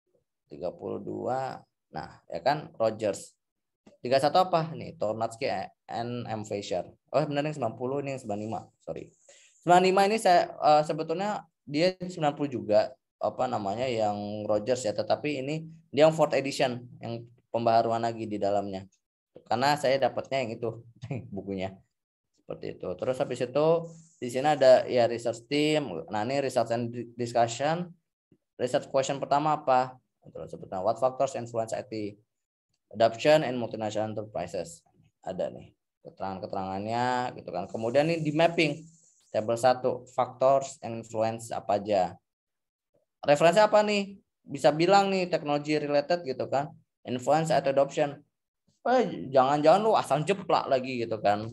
32. Nah, ya kan Rogers. 31 apa? Nih, Tornatsky and M. Fisher. Oh, benar yang 90, ini yang 95. Sorry. 95 ini saya sebetulnya dia 90 juga apa namanya yang Rogers ya, tetapi ini dia yang 4th edition yang pembaharuan lagi di dalamnya. Karena saya dapatnya yang itu bukunya. Seperti itu. Terus habis itu di sini ada ya research team. Nah, ini research and discussion. Research question pertama apa? Terus sebutnya what factors influence IT adoption in multinational enterprises. Ada nih keterangan-keterangannya gitu kan. Kemudian ini di mapping tabel 1 factors and influence apa aja. Referensi apa nih? Bisa bilang nih teknologi related gitu kan. Influence atau adoption. Jangan-jangan lu asal jeplak lagi gitu kan.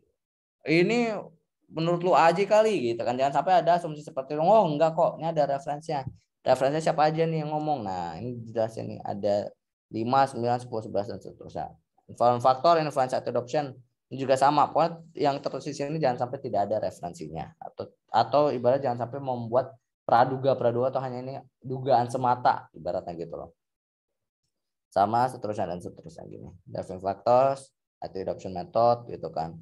Ini menurut lu aja kali gitu kan. Jangan sampai ada asumsi seperti itu. Oh enggak kok, ini ada referensinya. Referensinya siapa aja nih yang ngomong. Nah, ini jelasin nih ada 5, 9, 10, 11 dan seterusnya. Faktor influence atau adoption ini juga sama. Pokoknya yang tertulis ini jangan sampai tidak ada referensinya atau ibarat jangan sampai membuat praduga atau hanya ini dugaan semata ibaratnya gitu loh. Sama seterusnya dan seterusnya gini. Driving factors, atau adoption method gitu kan.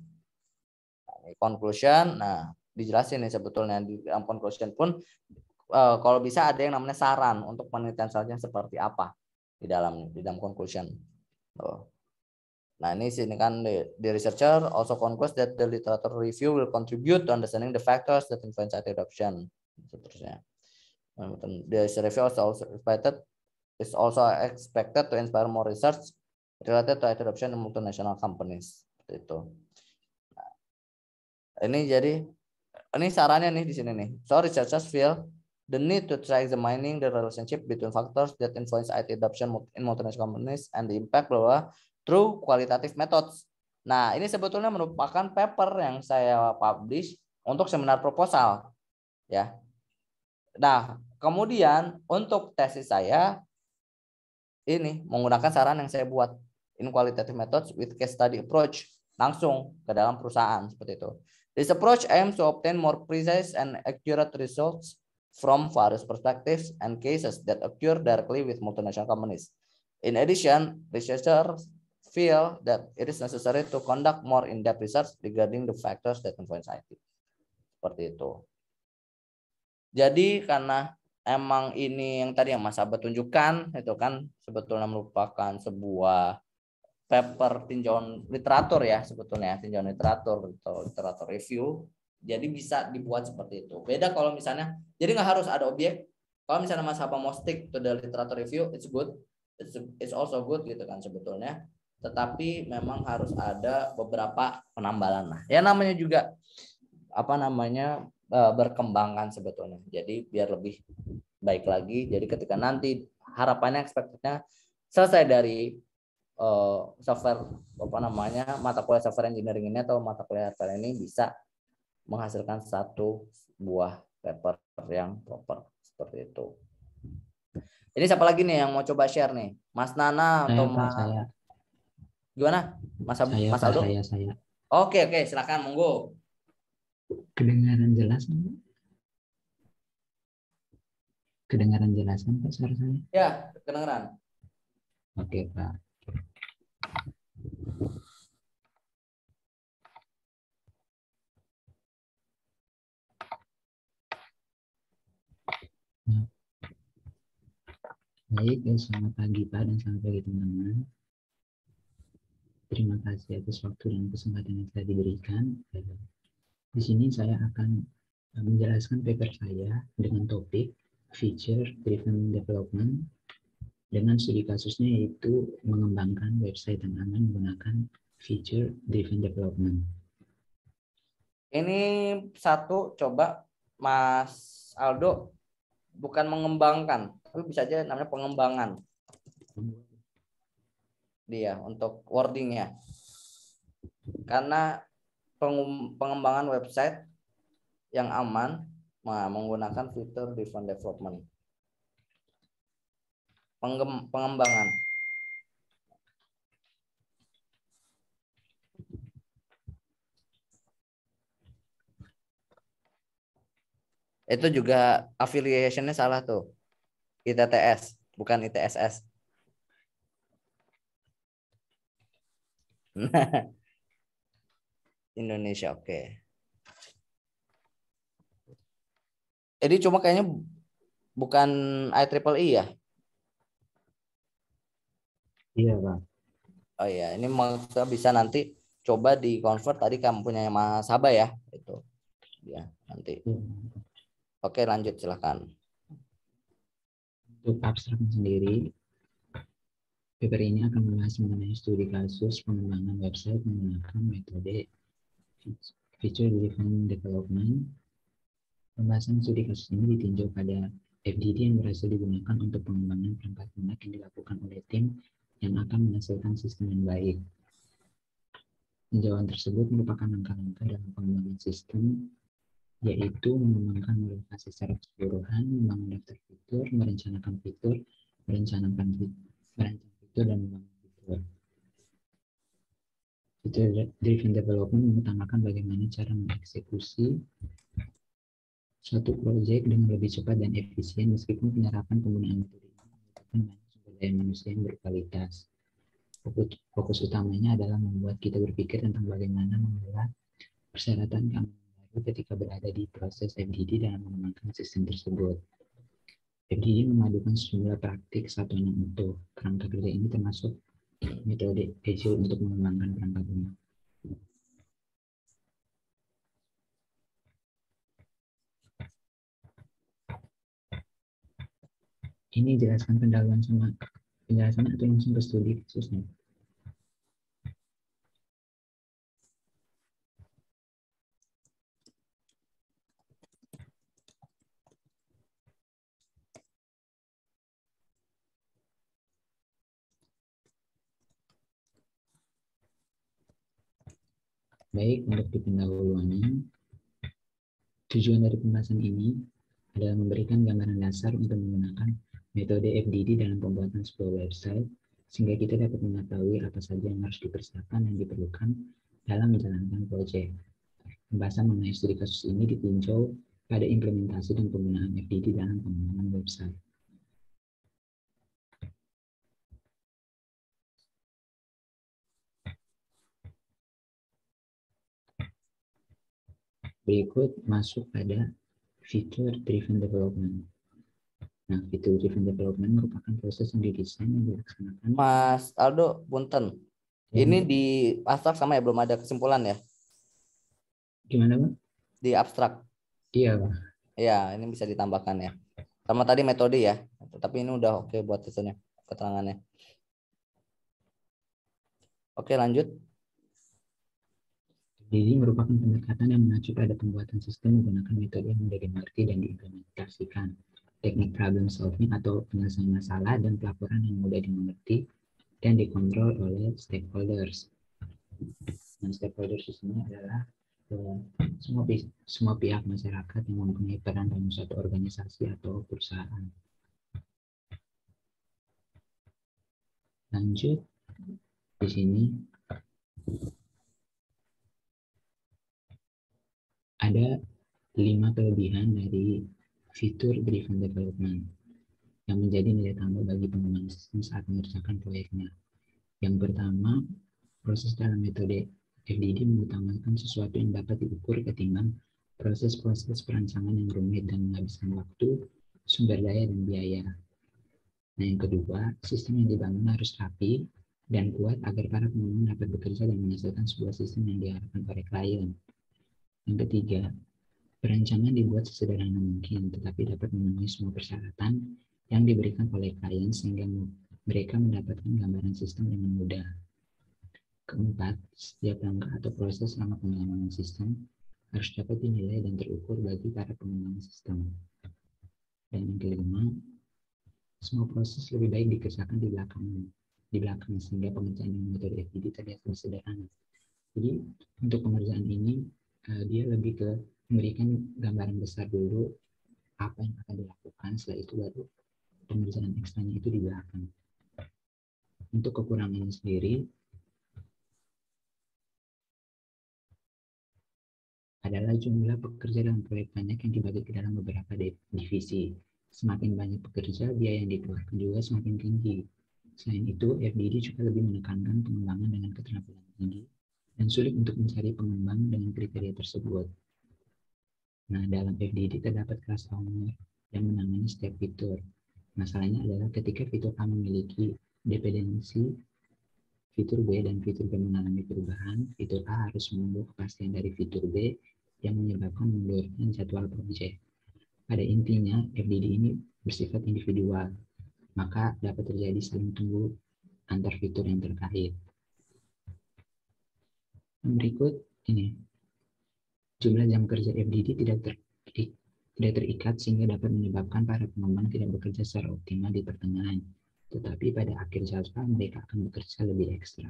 Conclusion, nah dijelasin nih sebetulnya di dalam conclusion pun kalau bisa ada yang namanya saran untuk penelitian selanjutnya seperti apa di dalam conclusion. Nah, ini sini kan the researcher also concludes that the literature review will contribute to understanding the factors that influence IT adoption. Seterusnya. The review is also expected to inspire more research related to IT adoption in multinational companies. Seperti itu. Nah, ini sarannya nih di sini nih. So researchers feel the need to try examining the relationship between factors that influence IT adoption in multinational companies and the impact bahwa through qualitative methods. Nah, ini sebetulnya merupakan paper yang saya publish untuk seminar proposal, ya. Nah, kemudian untuk tesis saya ini menggunakan saran yang saya buat in qualitative methods with case study approach langsung ke dalam perusahaan seperti itu. This approach aims to obtain more precise and accurate results from various perspectives and cases that occur directly with multinational companies. In addition, researchers feel that it is necessary to conduct more in-depth research regarding the factors that influence IT. Seperti itu. Jadi karena emang ini yang tadi yang Mas Abah tunjukkan itu kan sebetulnya merupakan sebuah paper tinjauan literatur ya sebetulnya tinjauan literatur atau literatur review. Jadi bisa dibuat seperti itu. Beda kalau misalnya jadi nggak harus ada objek. Kalau misalnya Mas Abah mau stick to the literature review, it's good. It's also good gitu kan sebetulnya. Tetapi memang harus ada beberapa penambalan lah. Ya namanya juga apa namanya berkembangkan sebetulnya. Jadi biar lebih baik lagi. Jadi ketika nanti harapannya expectednya selesai dari software apa namanya mata kuliah software engineering ini atau mata kuliah kalian ini bisa menghasilkan satu buah paper yang proper seperti itu. Jadi siapa lagi nih yang mau coba share nih? Mas Nana Saya atau Pak, Mas saya. gimana? Saya Mas Pak, Aldo? saya. Oke, silakan monggo. Kedengaran jelas Pak? Kedengaran jelas kan Pak suara saya? Ya, kedengeran. Oke Pak. Nah, baik, selamat pagi Pak dan selamat pagi teman-teman. Terima kasih atas waktu dan kesempatan yang telah diberikan. Di sini saya akan menjelaskan paper saya dengan topik Feature Driven Development dengan studi kasusnya yaitu mengembangkan website yang aman menggunakan Feature Driven Development. Ini satu coba Mas Aldo bukan mengembangkan, tapi bisa aja namanya pengembangan. Dia untuk wordingnya. Karena pengembangan website yang aman menggunakan fitur driven development. Pengembangan. Itu juga affiliation-nya salah tuh. ITTS, bukan ITSS. Indonesia, oke. Jadi cuma kayaknya bukan IEEE ya? Iya Pak. Oh iya, ini maksudnya bisa nanti coba di convert tadi kamu punya Mas Haba ya, itu. Ya, nanti. Iya. Oke, lanjut silakan. Untuk abstraknya sendiri, paper ini akan membahas mengenai studi kasus pengembangan website menggunakan metode Feature Driven Development. Pembahasan studi kasus ini ditinjau pada FDD yang berhasil digunakan untuk pengembangan perangkat lunak yang dilakukan oleh tim yang akan menghasilkan sistem yang baik. Tinjauan tersebut merupakan langkah-langkah dalam pengembangan sistem, yaitu mengembangkan lokasi secara keseluruhan, membangun daftar fitur, merencanakan fitur, merancang fitur, dan membangun fitur. Feature Driven Development mengutamakan bagaimana cara mengeksekusi suatu proyek dengan lebih cepat dan efisien meskipun penyerapan penggunaan metode ini membutuhkan banyak sumber daya manusia yang berkualitas. Fokus utamanya adalah membuat kita berpikir tentang bagaimana mengelola persyaratan keamanan baru ketika berada di proses FDD dalam mengembangkan sistem tersebut. FDD memadukan sejumlah praktik satuan yang utuh. Kerangka kerja ini termasuk metode Agile untuk mengembangkan perangkat lunak. Ini jelaskan pendahuluan sama penjelasan atau langsung ke studi kasusnya. Baik, untuk di pendahuluannya, tujuan dari pembahasan ini adalah memberikan gambaran dasar untuk menggunakan metode FDD dalam pembuatan sebuah website, sehingga kita dapat mengetahui apa saja yang harus dipersiapkan dan diperlukan dalam menjalankan proyek. Pembahasan mengenai studi kasus ini ditinjau pada implementasi dan penggunaan FDD dalam pengembangan website. Berikut masuk pada Feature Driven Development. Nah, Feature Driven Development merupakan proses yang didesain dan dilaksanakan. Mas Aldo, punten. Ya, ini di abstrak sama ya, belum ada kesimpulan ya? Gimana, Pak? Di abstrak. Iya, Pak. Ya, ini bisa ditambahkan ya. Sama tadi metode ya. Tapi ini udah oke buat itunya, keterangannya. Oke, lanjut. Jadi merupakan pendekatan yang mengacu pada pembuatan sistem menggunakan metode yang mudah dimengerti dan diimplementasikan. Teknik problem solving atau penyelesaian masalah dan pelaporan yang mudah dimengerti dan dikontrol oleh stakeholders. Dan stakeholders di sini adalah semua pihak masyarakat yang mempunyai peran dalam suatu organisasi atau perusahaan. Lanjut, di sini ada 5 kelebihan dari fitur driven development yang menjadi nilai tambah bagi pengembang sistem saat mengerjakan proyeknya. Yang pertama, proses dalam metode FDD mengutamakan sesuatu yang dapat diukur ketimbang proses-proses perancangan yang rumit dan menghabiskan waktu, sumber daya, dan biaya. Nah, yang kedua, sistem yang dibangun harus rapi dan kuat agar para pengembang dapat bekerja dan menghasilkan sebuah sistem yang diharapkan oleh klien. Yang ketiga, perancangan dibuat sesederhana mungkin, tetapi dapat memenuhi semua persyaratan yang diberikan oleh klien sehingga mereka mendapatkan gambaran sistem dengan mudah. Keempat, setiap langkah atau proses selama pengembangan sistem harus dapat dinilai dan terukur bagi para pengembang sistem. Dan yang kelima, semua proses lebih baik dikerjakan di belakang sehingga pengerjaan dengan metode FDD terlihat lebih sederhana. Jadi untuk pengerjaan ini dia lebih ke memberikan gambaran besar dulu apa yang akan dilakukan, setelah itu baru pengerjaan ekstranya itu di belakang. Untuk kekurangannya sendiri adalah jumlah pekerja dalam proyek banyak yang dibagi ke dalam beberapa divisi. Semakin banyak pekerja, biaya yang dikeluarkan juga semakin tinggi. Selain itu, FDD juga lebih menekankan pengembangan dengan keterampilan tinggi dan sulit untuk mencari pengembang dengan kriteria tersebut. Nah, dalam FDD terdapat kelas owner yang menangani setiap fitur. Masalahnya adalah ketika fitur A memiliki dependensi fitur B dan fitur B mengalami perubahan, fitur A harus menunggu kepastian dari fitur B yang menyebabkan mundurnya jadwal proyek. Pada intinya, FDD ini bersifat individual, maka dapat terjadi saling tunggu antar fitur yang terkait. Berikut ini, jumlah jam kerja FDD tidak terikat sehingga dapat menyebabkan para pengembang tidak bekerja secara optimal di pertengahan, tetapi pada akhir jadwal mereka akan bekerja lebih ekstra.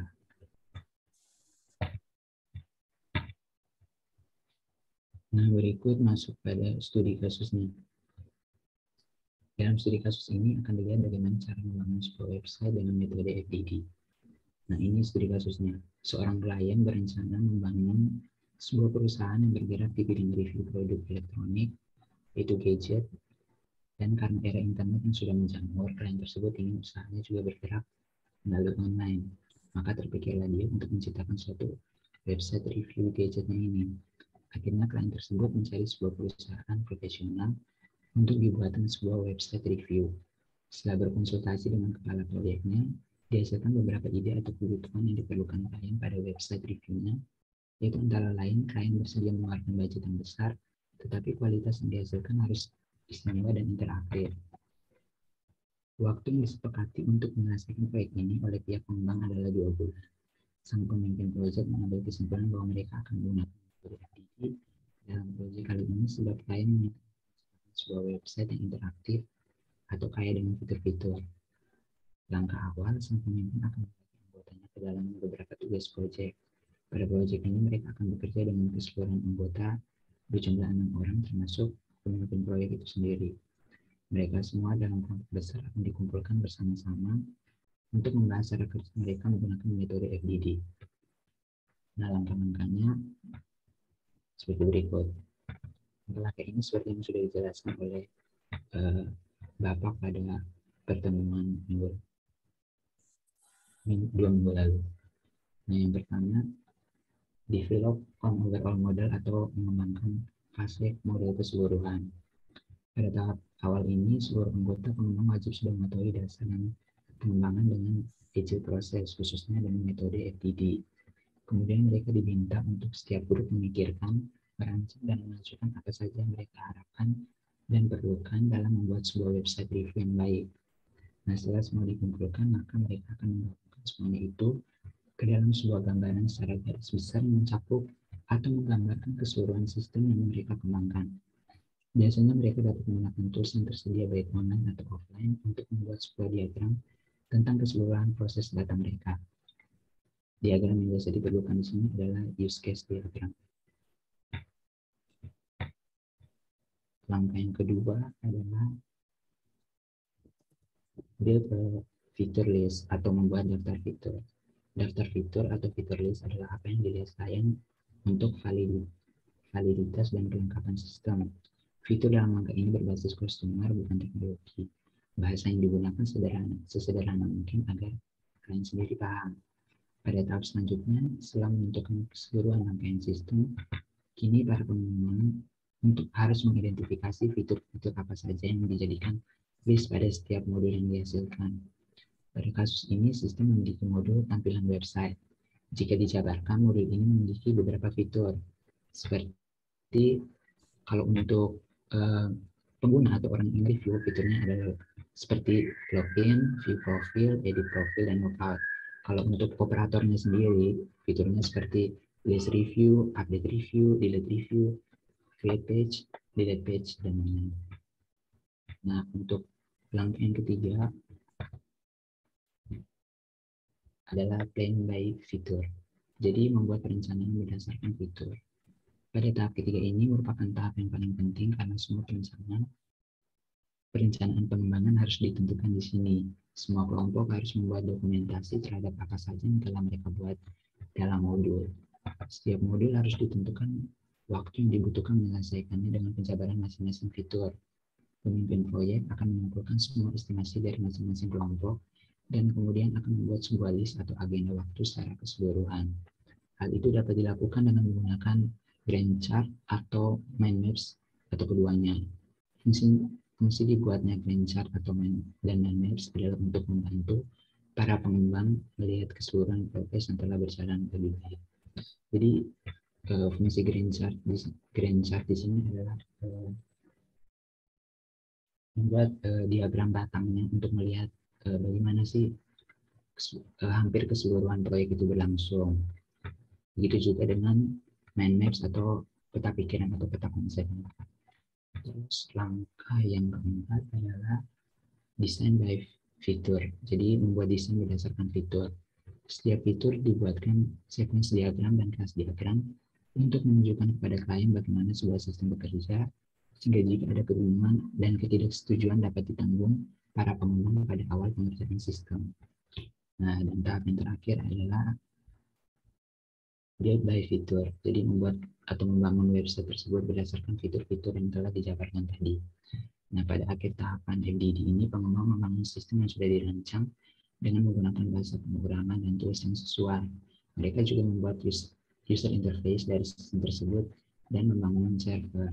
Nah, berikut masuk pada studi kasusnya. Dalam studi kasus ini akan dilihat bagaimana cara membangun sebuah website dengan metode FDD. Nah, ini studi kasusnya. Seorang klien berencana membangun sebuah perusahaan yang bergerak di bidang review produk elektronik, yaitu gadget, dan karena era internet yang sudah menjamur, klien tersebut ingin usahanya juga bergerak melalui online. Maka terpikirlah dia untuk menciptakan suatu website review gadgetnya ini. Akhirnya klien tersebut mencari sebuah perusahaan profesional untuk dibuatkan sebuah website review. Setelah berkonsultasi dengan kepala proyeknya, dihasilkan beberapa ide atau kebutuhan yang diperlukan klien pada website reviewnya, yaitu antara lain klien bersedia mengeluarkan budget yang besar, tetapi kualitas yang dihasilkan harus istimewa dan interaktif. Waktu yang disepakati untuk menyelesaikan proyek ini oleh pihak pengembang adalah 2 bulan. Sang pemimpin proyek mengambil kesimpulan bahwa mereka akan menggunakan metode FDD dalam proyek kali ini sebab klien meminta sebuah website yang interaktif atau kaya dengan fitur-fitur. Langkah awal, sang pemimpin akan membagi anggotanya ke dalam beberapa tugas proyek. Pada proyek ini mereka akan bekerja dengan keseluruhan anggota berjumlah 6 orang termasuk pemimpin proyek itu sendiri. Mereka semua dalam kelompok besar akan dikumpulkan bersama-sama untuk membahas cara kerja mereka menggunakan metode FDD. Nah, langkah-langkahnya seperti berikut. Langkah ini seperti yang sudah dijelaskan oleh Bapak pada pertemuan 2 minggu lalu. Nah, yang pertama, develop on overall model atau mengembangkan fase model keseluruhan. Pada tahap awal ini, seluruh anggota pengembang wajib sudah mengetahui dasar dan pengembangan dengan agile proses, khususnya dengan metode FDD. Kemudian mereka diminta untuk setiap grup memikirkan, merancang, dan mengajukan apa saja yang mereka harapkan dan perlukan dalam membuat sebuah website review yang baik. Nah, setelah semua dikumpulkan, maka mereka akan menggabungkan semuanya itu ke dalam sebuah gambaran secara garis besar yang mencakup atau menggambarkan keseluruhan sistem yang mereka kembangkan. Biasanya mereka dapat menggunakan tools yang tersedia baik online atau offline untuk membuat sebuah diagram tentang keseluruhan proses data mereka. Diagram yang biasa diperlukan di sini adalah use case diagram. Langkah yang kedua adalah build a feature list atau membuat daftar fitur. Daftar fitur atau feature list adalah apa yang dilihat klien untuk validitas dan kelengkapan sistem. Fitur dalam langkah ini berbasis customer bukan teknologi. Bahasa yang digunakan sesederhana mungkin agar klien sendiri paham. Pada tahap selanjutnya, setelah menentukan keseluruhan rangkaian sistem, kini para pengembang harus mengidentifikasi fitur-fitur apa saja yang dijadikan list pada setiap modul yang dihasilkan. Pada kasus ini, sistem memiliki modul tampilan website. Jika dijabarkan, modul ini memiliki beberapa fitur, seperti kalau untuk pengguna atau orang yang review, fiturnya adalah seperti login, view profile, edit profile, dan workout. Kalau untuk operatornya sendiri, fiturnya seperti list review, update review, delete review, create page, delete page, dan lain-lain. Nah, untuk langkah yang ketiga adalah plan by fitur. Jadi membuat perencanaan berdasarkan fitur. Pada tahap ketiga ini merupakan tahap yang paling penting karena semua perencanaan pengembangan harus ditentukan di sini. Semua kelompok harus membuat dokumentasi terhadap apa saja yang telah mereka buat dalam modul. Setiap modul harus ditentukan waktu yang dibutuhkan menyelesaikannya dengan penjabaran masing-masing fitur. Pemimpin proyek akan mengumpulkan semua estimasi dari masing-masing kelompok dan kemudian akan membuat sebuah list atau agenda waktu secara keseluruhan. Hal itu dapat dilakukan dengan menggunakan Gantt chart atau mind maps atau keduanya. Fungsi dibuatnya Gantt chart atau mind maps adalah untuk membantu para pengembang melihat keseluruhan progres yang telah berjalan lebih baik. Jadi fungsi Gantt chart di sini adalah membuat diagram batangnya untuk melihat bagaimana sih hampir keseluruhan proyek itu berlangsung. Begitu juga dengan mind maps atau peta pikiran atau peta konsep. Terus langkah yang keempat adalah design by fitur. Jadi membuat desain berdasarkan fitur. Setiap fitur dibuatkan sequence diagram dan class diagram untuk menunjukkan kepada klien bagaimana sebuah sistem bekerja, sehingga jika ada kebingungan dan ketidaksetujuan dapat ditanggung para pengembang pada awal pengerjaan sistem. Nah, dan tahap yang terakhir adalah build by fitur. Jadi membuat atau membangun website tersebut berdasarkan fitur-fitur yang telah dijabarkan tadi. Nah, pada akhir tahapan FDD ini, pengembang membangun sistem yang sudah dirancang dengan menggunakan bahasa pemrograman dan tools yang sesuai. Mereka juga membuat user interface dari sistem tersebut dan membangun server.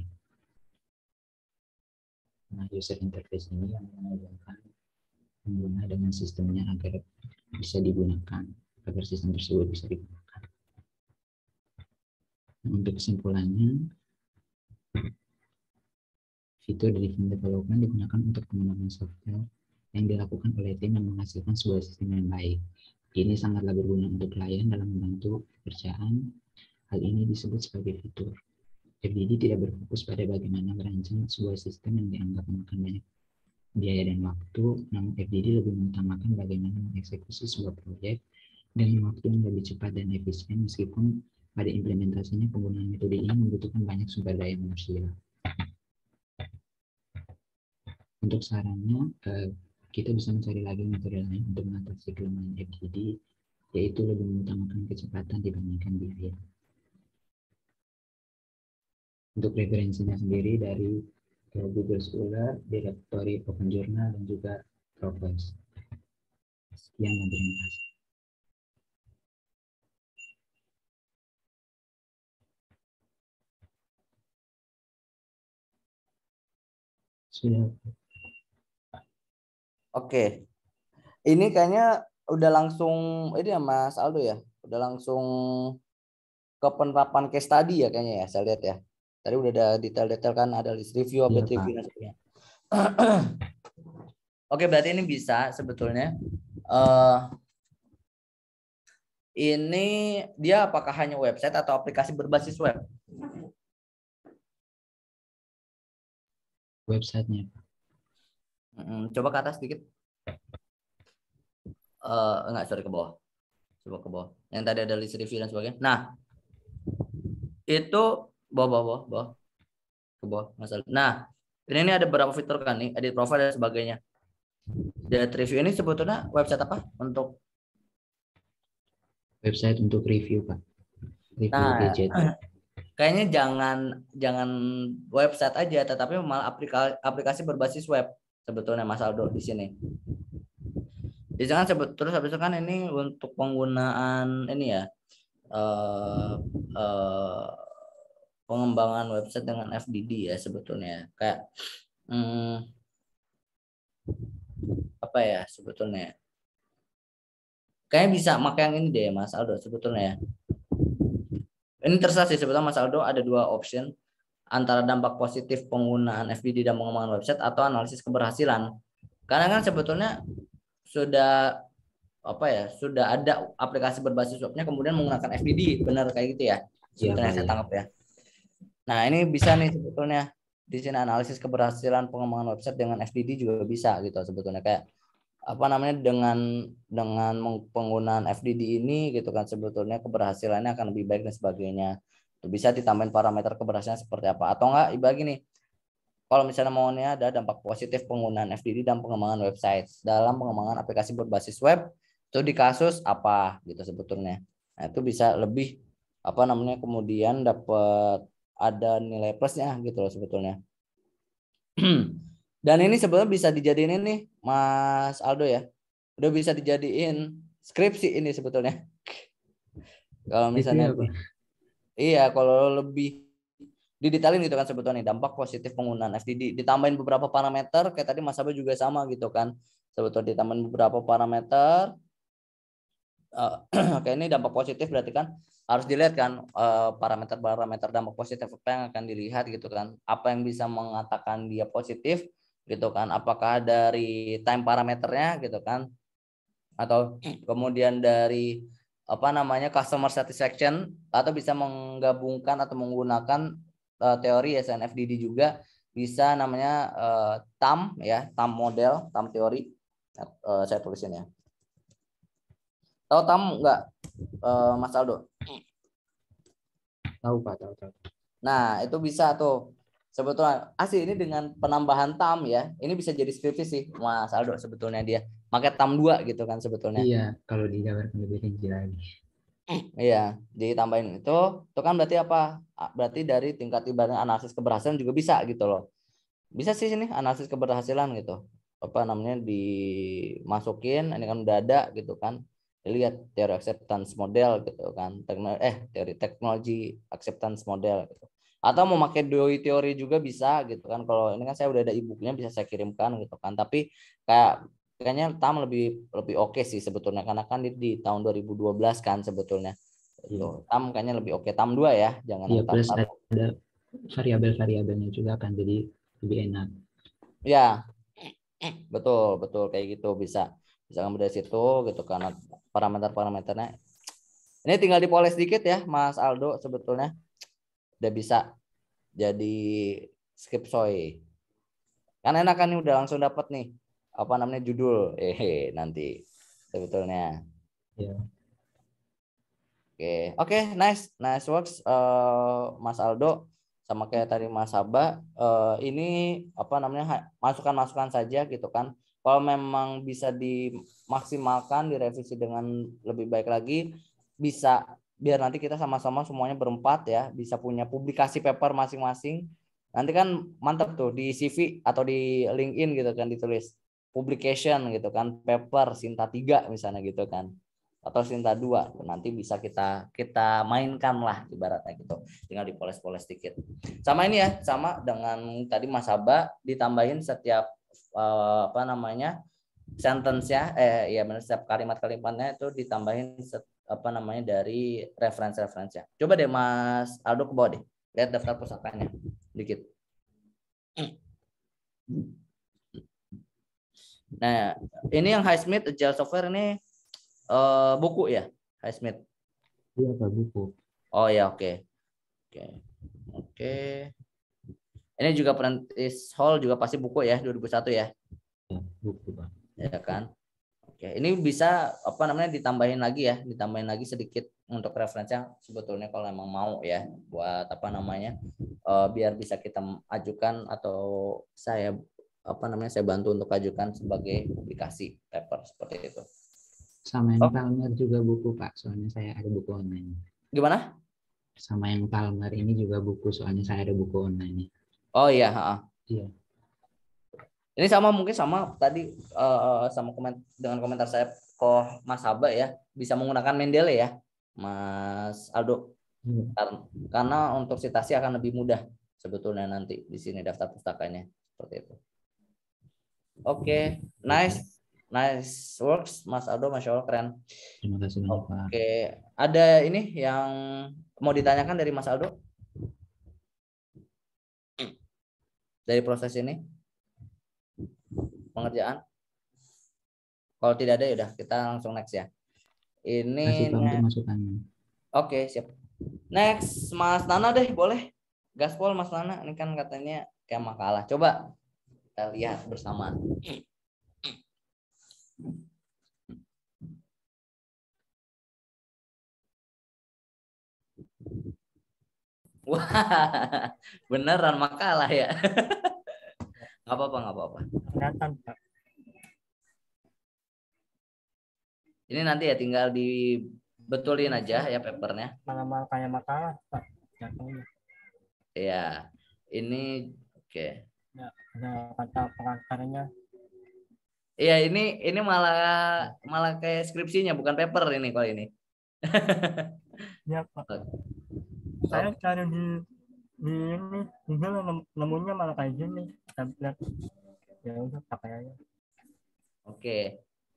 Nah, user interface ini yang memudahkan pengguna dengan sistemnya agar bisa digunakan, agar sistem tersebut bisa digunakan. Nah, untuk kesimpulannya, fitur driven development digunakan untuk pengembangan software yang dilakukan oleh tim yang menghasilkan sebuah sistem yang baik. Ini sangatlah berguna untuk klien dalam membantu pekerjaan. Hal ini disebut sebagai fitur. FDD tidak berfokus pada bagaimana merancang sebuah sistem yang dianggap memakan banyak biaya dan waktu, namun FDD lebih mengutamakan bagaimana mengeksekusi sebuah proyek dengan waktu yang lebih cepat dan efisien, meskipun pada implementasinya penggunaan metode ini membutuhkan banyak sumber daya manusia. Untuk sarannya, kita bisa mencari lagi metode lain untuk mengatasi kelemahan FDD, yaitu lebih mengutamakan kecepatan dibandingkan biaya. Untuk referensinya sendiri dari Google Scholar, Directory Open Journal, dan juga Progress. Sekian dan terima kasih. Sudah. Oke. Ini kayaknya udah langsung ini ya Mas Aldo ya. Udah langsung ke penerapan case study ya kayaknya ya, saya lihat ya. Tadi udah ada detail-detail kan, ada list review, update review dan sebagainya. Oke, berarti ini bisa sebetulnya. Ini dia apakah hanya website atau aplikasi berbasis web? Websitenya. Coba ke atas sedikit. enggak, sorry, ke bawah. Coba ke bawah. Yang tadi ada list review dan sebagainya. Nah, itu bawah ke bawah masalah. Nah, ini ada beberapa fitur kan nih, edit profile dan sebagainya. Data review ini sebetulnya website apa untuk? Website untuk review, Pak. Review Nah, gadget. kayaknya jangan website aja, tetapi malah aplikasi berbasis web sebetulnya Mas Aldo di sini. Jadi kan sebetulnya habis itu kan ini untuk penggunaan ini ya, pengembangan website dengan FDD ya sebetulnya. Kayak apa ya sebetulnya? Kayaknya bisa pakai yang ini deh Mas Aldo sebetulnya ya. Ini terserah sih sebetulnya Mas Aldo, ada dua option antara dampak positif penggunaan FDD dan pengembangan website atau analisis keberhasilan. Karena kan sebetulnya sudah apa ya, sudah ada aplikasi berbasis webnya kemudian menggunakan FDD, benar kayak gitu ya sebetulnya saya tangkap ya. Nah ini bisa nih sebetulnya di sini analisis keberhasilan pengembangan website dengan FDD juga bisa gitu sebetulnya, kayak apa namanya, dengan penggunaan FDD ini gitu kan sebetulnya keberhasilannya akan lebih baik dan sebagainya. Itu bisa ditambahin parameter keberhasilan seperti apa, atau enggak ibarat gini, kalau misalnya maunya ada dampak positif penggunaan FDD dan pengembangan website dalam pengembangan aplikasi berbasis web itu di kasus apa gitu sebetulnya. Nah itu bisa lebih apa namanya kemudian dapat ada nilai plusnya gitu loh sebetulnya. Dan ini sebenarnya bisa dijadiin ini Mas Aldo ya, udah bisa dijadiin skripsi ini sebetulnya. Kalau misalnya iya, kalau lebih didetailin gitu kan sebetulnya dampak positif penggunaan FDD ditambahin beberapa parameter kayak tadi Mas Abah juga sama gitu kan, sebetulnya ditambahin beberapa parameter. Kayak ini dampak positif berarti kan harus dilihat kan parameter-parameter dampak positif apa yang akan dilihat gitu kan, apa yang bisa mengatakan dia positif gitu kan, apakah dari time parameternya gitu kan, atau kemudian dari apa namanya customer satisfaction, atau bisa menggabungkan atau menggunakan teori SNFDD juga bisa namanya TAM ya, TAM model, TAM teori. Saya tulisin ya. Tahu TAM enggak Mas Aldo? Tahu Pak, tahu. Nah, itu bisa tuh. Sebetulnya asli ini dengan penambahan TAM ya. Ini bisa jadi skripsi sih Mas Aldo sebetulnya dia. Makanya TAM 2 gitu kan sebetulnya. Iya, kalau digambarkan lebih rinci lagi. Iya, ditambahin itu kan berarti apa? Berarti dari tingkat ibaratnya analisis keberhasilan juga bisa gitu loh. Bisa sih sini analisis keberhasilan gitu. Apa namanya dimasukin, ini kan udah ada gitu kan. Lihat teori acceptance model gitu kan. Teori teknologi acceptance model gitu. Atau mau pakai doi teori juga bisa gitu kan. Kalau ini kan saya udah ada e-booknya bisa saya kirimkan gitu kan. Tapi kayaknya TAM lebih oke sih sebetulnya karena kan di tahun 2012 kan sebetulnya. Itu TAM kayaknya lebih oke. TAM 2 ya, jangan Iya, TAM plus 1. ada variabel-variabelnya juga akan jadi lebih enak. Ya, betul kayak gitu bisa ngambil dari situ gitu karena parameternya. Ini tinggal dipoles dikit ya Mas Aldo sebetulnya udah bisa jadi skripsoy. Kan enak kan nih udah langsung dapat nih apa namanya judul nanti sebetulnya. Ya. Oke, nice works Mas Aldo, sama kayak tadi Mas Sabah. Ini apa namanya masukan saja gitu kan. Kalau memang bisa dimaksimalkan, direvisi dengan lebih baik lagi, bisa biar nanti kita sama-sama semuanya berempat ya bisa punya publikasi paper masing-masing. Nanti kan mantap tuh di CV atau di LinkedIn gitu kan ditulis publication gitu kan, paper Sinta 3 misalnya gitu kan, atau Sinta 2 nanti bisa kita mainkan lah ibaratnya gitu, tinggal dipoles-poles dikit. Sama ini ya, sama dengan tadi Mas Haba, ditambahin setiap apa namanya sentence ya, ya benar, setiap kalimat-kalimatnya itu ditambahin apa namanya dari referensi-referensinya. Coba deh Mas Aldo ke bawah deh, lihat daftar pusakanya dikit. Nah, ini yang Highsmith Agile Software ini buku ya, Highsmith? Iya Pak, buku. Oh ya, oke. Ini juga Prentice Hall juga pasti buku ya, 2001 ya? Ya, buku Pak. Ya kan? Oke, ini bisa apa namanya ditambahin lagi sedikit untuk referensinya sebetulnya kalau emang mau ya buat apa namanya biar bisa kita ajukan atau saya saya bantu untuk ajukan sebagai publikasi paper seperti itu. Sama yang Palmer juga buku Pak, soalnya saya ada buku online. Gimana? Sama yang Palmer ini juga buku, soalnya saya ada buku online. Oh iya, Iya. Ini mungkin sama tadi sama dengan komentar saya kok Mas Haba ya bisa menggunakan Mendeley ya, Mas Aldo. Karena untuk citasi akan lebih mudah sebetulnya nanti di sini daftar pustakanya seperti itu. Oke, nice works Mas Aldo, Masya Allah keren. Terima kasih banyak Pak. Oke, ada ini yang mau ditanyakan dari Mas Aldo dari proses ini pengerjaan? Kalau tidak ada ya udah kita langsung next ya. Ini Oke, siap. Next Mas Nana deh, boleh. Gaspol Mas Nana, ini kan katanya kayak makalah. Coba kita lihat bersama. Wah, beneran makalah ya. Nggak apa-apa. Kelihatan, Pak. Ini nanti ya tinggal dibetulin aja ya papernya. Malah kayak makalah, Pak. Jatuhnya. Ya, ini oke. Ya, ada kata pengantarnya. Iya, ini malah kayak skripsinya bukan paper ini kalau ini. Ya, Pak. Saya cari di ini Google nemunya malah kayak gini. Tablet. Ya udah pakai aja. Oke.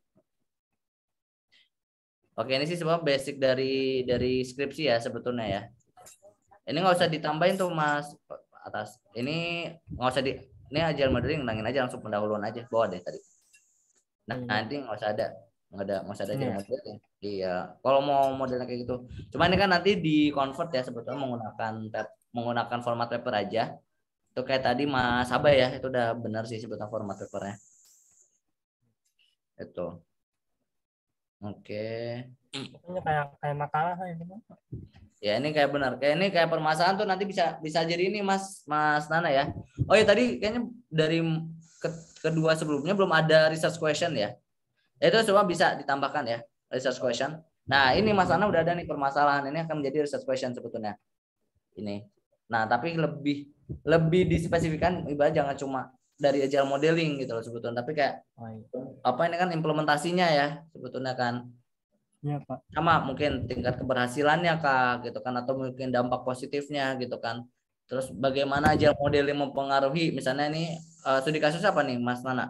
Oke, ini sih semua basic dari skripsi ya sebetulnya ya. Ini nggak usah ditambahin tuh Mas atas. Ini nggak usah ini agile modeling nangin aja langsung pendahuluan aja bawa deh tadi. Nah, nanti nggak usah ada agile modeling. Iya. Kalau mau modelnya kayak gitu. Cuma ini kan nanti di convert ya sebetulnya menggunakan format paper aja. Itu kayak tadi Mas Abah ya, itu udah benar sih sebetulnya format papernya. Itu. Oke. Ini kayak makalah ya. Ya ini kayak benar. Kayak permasalahan tuh nanti bisa jadi ini Mas Nana ya. Oh ya tadi kayaknya dari kedua sebelumnya belum ada research question ya. Itu semua bisa ditambahkan ya research question. Nah ini Mas Nana udah ada nih permasalahan ini akan menjadi research question sebetulnya. Ini. Nah tapi lebih dispesifikan ibarat jangan cuma dari agile modeling gitu loh sebetulnya, tapi kayak apa ini kan implementasinya ya sebetulnya kan. Iya, Pak. Sama mungkin tingkat keberhasilannya Kak gitu kan, atau mungkin dampak positifnya gitu kan. Terus bagaimana agile modeling mempengaruhi misalnya ini studi kasus apa nih Mas Nana?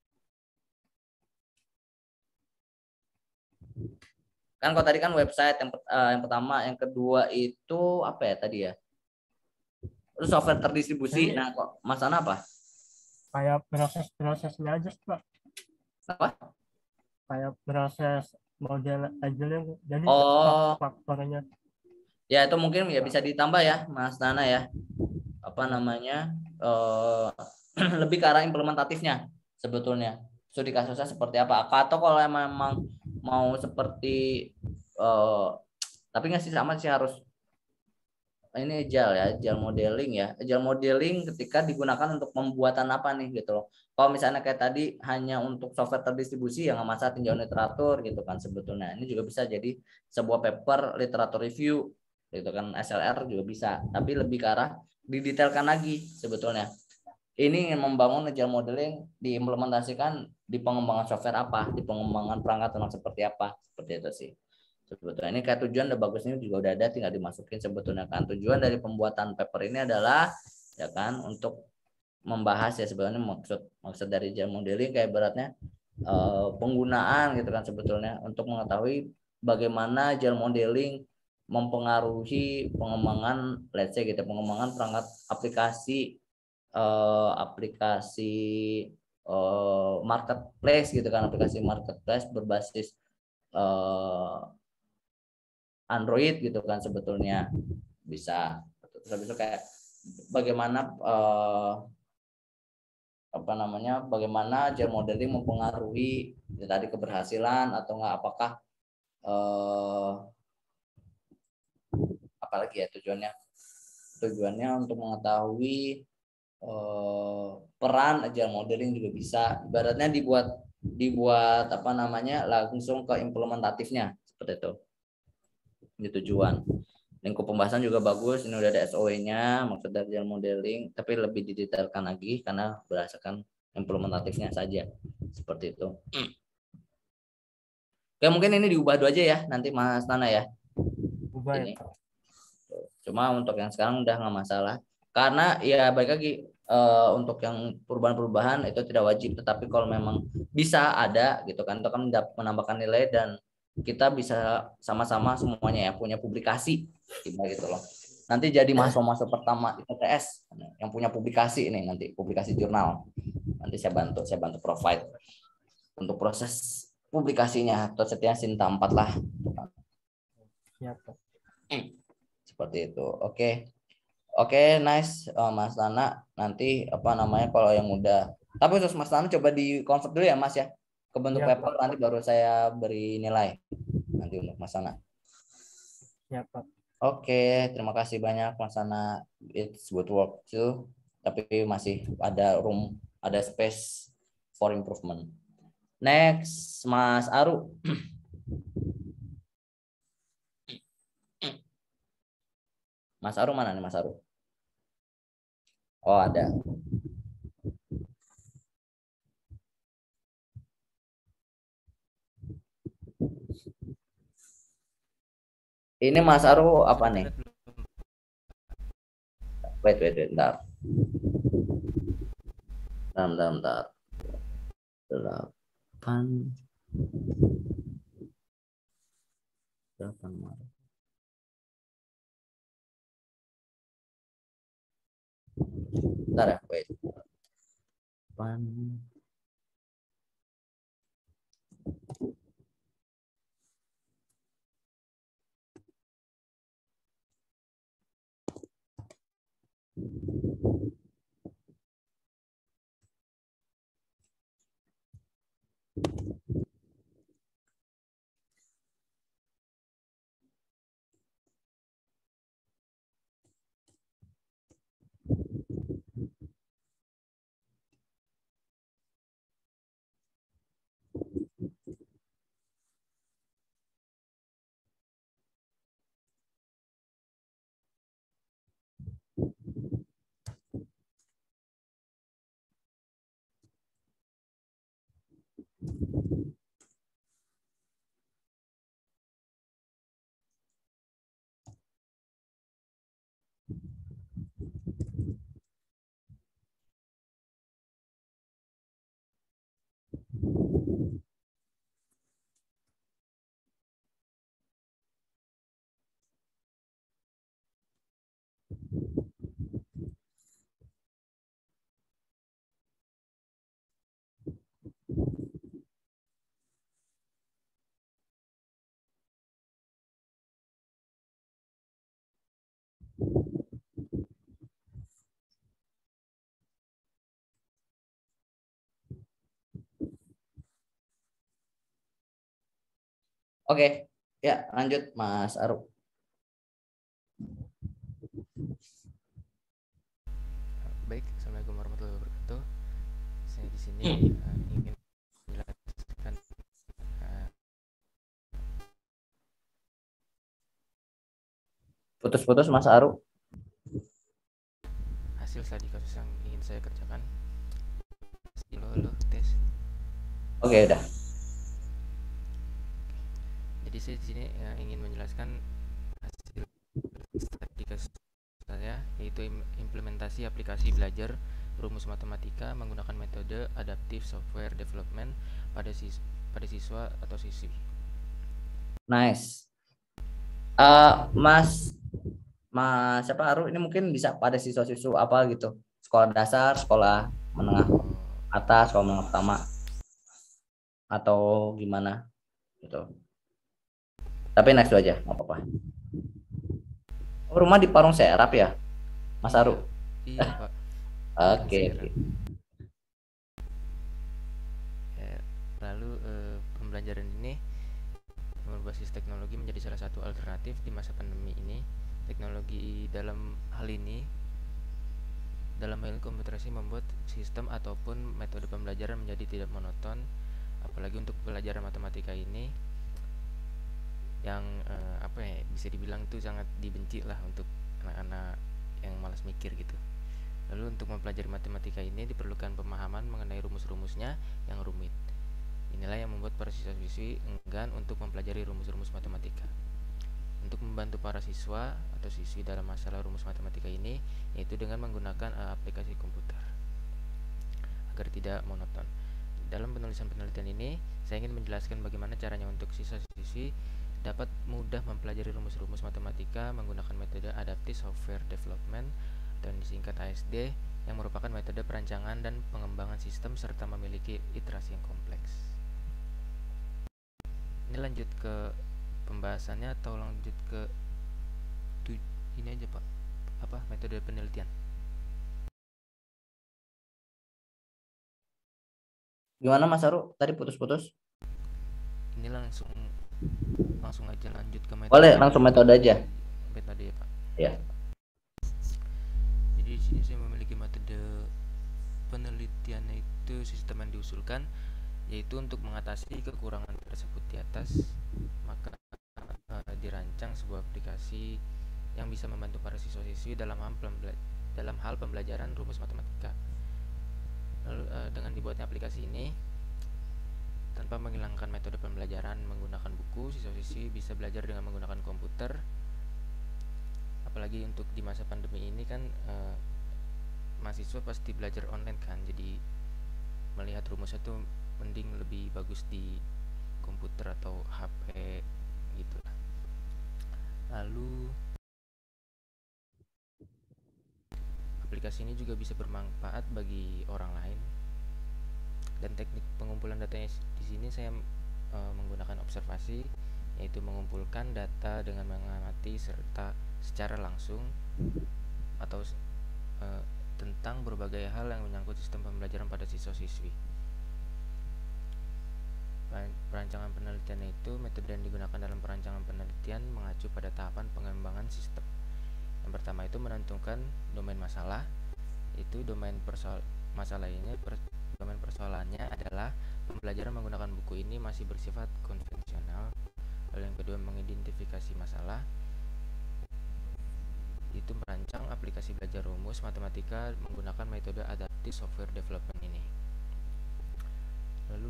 Kan kalau tadi kan website yang pertama, yang kedua itu apa ya tadi ya? Terus software terdistribusi. Nah, kok Mas Nana apa? Kayak prosesnya aja, Pak. Apa? Kayak proses model agile jadi faktornya. Ya itu mungkin ya bisa ditambah ya Mas Nana ya. Apa namanya? Lebih ke arah implementatifnya sebetulnya. Studi kasusnya seperti apa? Atau kalau memang mau seperti tapi nggak sih sama sih harus ini agile modeling ya. Agile modeling ketika digunakan untuk pembuatan apa nih gitu loh. Kalau misalnya kayak tadi hanya untuk software terdistribusi yang nggak masalah tinjauan literatur gitu kan sebetulnya. Ini juga bisa jadi sebuah paper literatur review gitu kan, SLR juga bisa. Tapi lebih ke arah didetailkan lagi sebetulnya. Ini membangun agile modeling diimplementasikan di pengembangan software apa, di pengembangan perangkat lunak seperti apa, seperti itu sih. Sebetulnya ini kayak tujuan udah bagus ini juga udah ada, tinggal dimasukin sebetulnya kan. Tujuan dari pembuatan paper ini adalah ya kan untuk membahas ya sebenarnya maksud dari agile modeling kayak beratnya penggunaan gitu kan sebetulnya untuk mengetahui bagaimana agile modeling mempengaruhi pengembangan let's say gitu, pengembangan perangkat aplikasi marketplace gitu kan, aplikasi marketplace berbasis Android gitu kan sebetulnya bisa. Terus itu kayak bagaimana apa namanya, bagaimana agile modeling mempengaruhi ya, tadi keberhasilan atau enggak, apakah apalagi ya tujuannya untuk mengetahui peran agile modeling juga bisa ibaratnya dibuat apa namanya langsung ke implementatifnya seperti itu. Ini tujuan. Lingkup pembahasan juga bagus, ini udah ada SOW-nya maksud dari agile modeling, tapi lebih didetailkan lagi karena berdasarkan implementatifnya saja seperti itu. Oke, mungkin ini diubah dulu aja ya nanti Mas Nana ya. Ubah Ini. ya, Pak. Cuma untuk yang sekarang udah nggak masalah karena ya baik lagi untuk yang perubahan-perubahan itu tidak wajib, tetapi kalau memang bisa ada gitu kan, itu kan menambahkan nilai dan kita bisa sama-sama semuanya ya punya publikasi gitu loh. Nanti jadi mahasiswa pertama IPTS yang punya publikasi ini, nanti publikasi jurnal. Nanti saya bantu provide untuk proses publikasinya atau setidaknya Sinta 4 lah. Siap, Pak. Seperti itu. Oke, nice Mas Nana. Nanti apa namanya kalau yang udah, tapi terus Mas Nana coba di convert dulu ya Mas ya ke bentuk Siap, paper, Pak. nanti baru saya beri nilai nanti untuk Mas Nana. Siap, Pak. Oke, terima kasih banyak Mas Nana. It's good work too. Tapi masih ada room, ada space for improvement. Next, Mas Aru. Mas Aru mana nih Mas Aru? Oh, ada. Ini Mas Aru apa nih? Wait, bentar. Bentar. 8 Maret. Bentar ya, wait. 8. Oke, ya lanjut Mas Aru. Baik, Assalamualaikum warahmatullahi wabarakatuh. Saya di sini ingin menjelaskan Putus-putus Mas Aru. hasil studi kasus yang ingin saya kerjakan. Halo, tes. Oke, udah. Jadi saya di sini ingin menjelaskan hasil studi kasus saya, yaitu implementasi aplikasi belajar rumus matematika menggunakan metode adaptive software development pada siswa atau siswi. Nice. Mas siapa Aru ini mungkin bisa pada siswa-siswa apa gitu, sekolah dasar, sekolah menengah atas, sekolah menengah pertama, atau gimana gitu. Tapi next aja, nggak apa-apa. Oh, rumah di Parung Serap ya, Mas Aru? Iya, Pak. Oke. pembelajaran ini berbasis teknologi menjadi salah satu alternatif di masa pandemi ini. Teknologi dalam hal komputerasi membuat sistem ataupun metode pembelajaran menjadi tidak monoton, apalagi untuk pelajaran matematika ini yang bisa dibilang itu sangat dibenci lah untuk anak-anak yang malas mikir gitu. Lalu untuk mempelajari matematika ini diperlukan pemahaman mengenai rumus-rumusnya yang rumit. Inilah yang membuat para siswa-siswi enggan untuk mempelajari rumus-rumus matematika. Untuk membantu para siswa atau siswi dalam masalah rumus matematika ini, yaitu dengan menggunakan aplikasi komputer agar tidak monoton. Dalam penulisan penelitian ini, saya ingin menjelaskan bagaimana caranya untuk siswa-siswi dapat mudah mempelajari rumus-rumus matematika menggunakan metode Adaptive Software Development dan disingkat ASD, yang merupakan metode perancangan dan pengembangan sistem serta memiliki iterasi yang kompleks. Ini lanjut ke pembahasannya atau lanjut ke ini aja Pak, metode penelitian. Gimana Mas Aru? Tadi putus-putus. Ini langsung aja lanjut ke metode. Boleh, langsung metode aja. Metode ya Pak. Ya. Jadi di sini saya memiliki metode penelitian, itu sistem yang diusulkan yaitu untuk mengatasi kekurangan tersebut di atas, maka dirancang sebuah aplikasi yang bisa membantu para siswa-siswi dalam hal pembelajaran rumus matematika. Lalu dengan dibuatnya aplikasi ini tanpa menghilangkan metode pembelajaran menggunakan buku, siswa-siswi bisa belajar dengan menggunakan komputer. Apalagi untuk di masa pandemi ini kan mahasiswa pasti belajar online kan, jadi melihat rumusnya tuh mending lebih bagus di komputer atau HP gitu lah. Lalu aplikasi ini juga bisa bermanfaat bagi orang lain. Dan teknik pengumpulan datanya di sini saya menggunakan observasi, yaitu mengumpulkan data dengan mengamati serta secara langsung atau tentang berbagai hal yang menyangkut sistem pembelajaran pada siswa-siswi. Perancangan penelitian itu metode yang digunakan dalam perancangan penelitian mengacu pada tahapan pengembangan sistem. Yang pertama itu menentukan domain masalah, itu domain domain persoalannya adalah pembelajaran menggunakan buku ini masih bersifat konvensional. Lalu yang kedua mengidentifikasi masalah, itu merancang aplikasi belajar rumus matematika menggunakan metode Adaptive Software Development ini. Lalu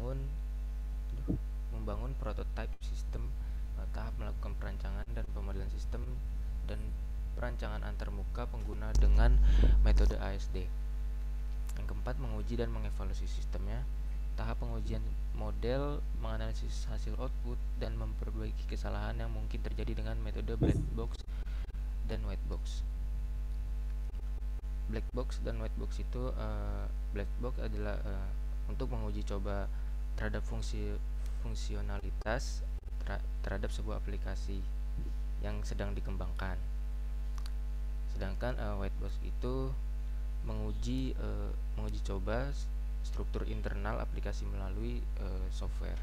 membangun prototipe sistem, tahap melakukan perancangan dan pemodelan sistem dan perancangan antarmuka pengguna dengan metode ASD. Yang keempat, menguji dan mengevaluasi sistemnya, tahap pengujian model, menganalisis hasil output dan memperbaiki kesalahan yang mungkin terjadi dengan metode black box dan white box. Black box dan white box itu black box adalah untuk menguji coba terhadap fungsionalitas terhadap sebuah aplikasi yang sedang dikembangkan. Sedangkan white box itu menguji coba struktur internal aplikasi melalui software.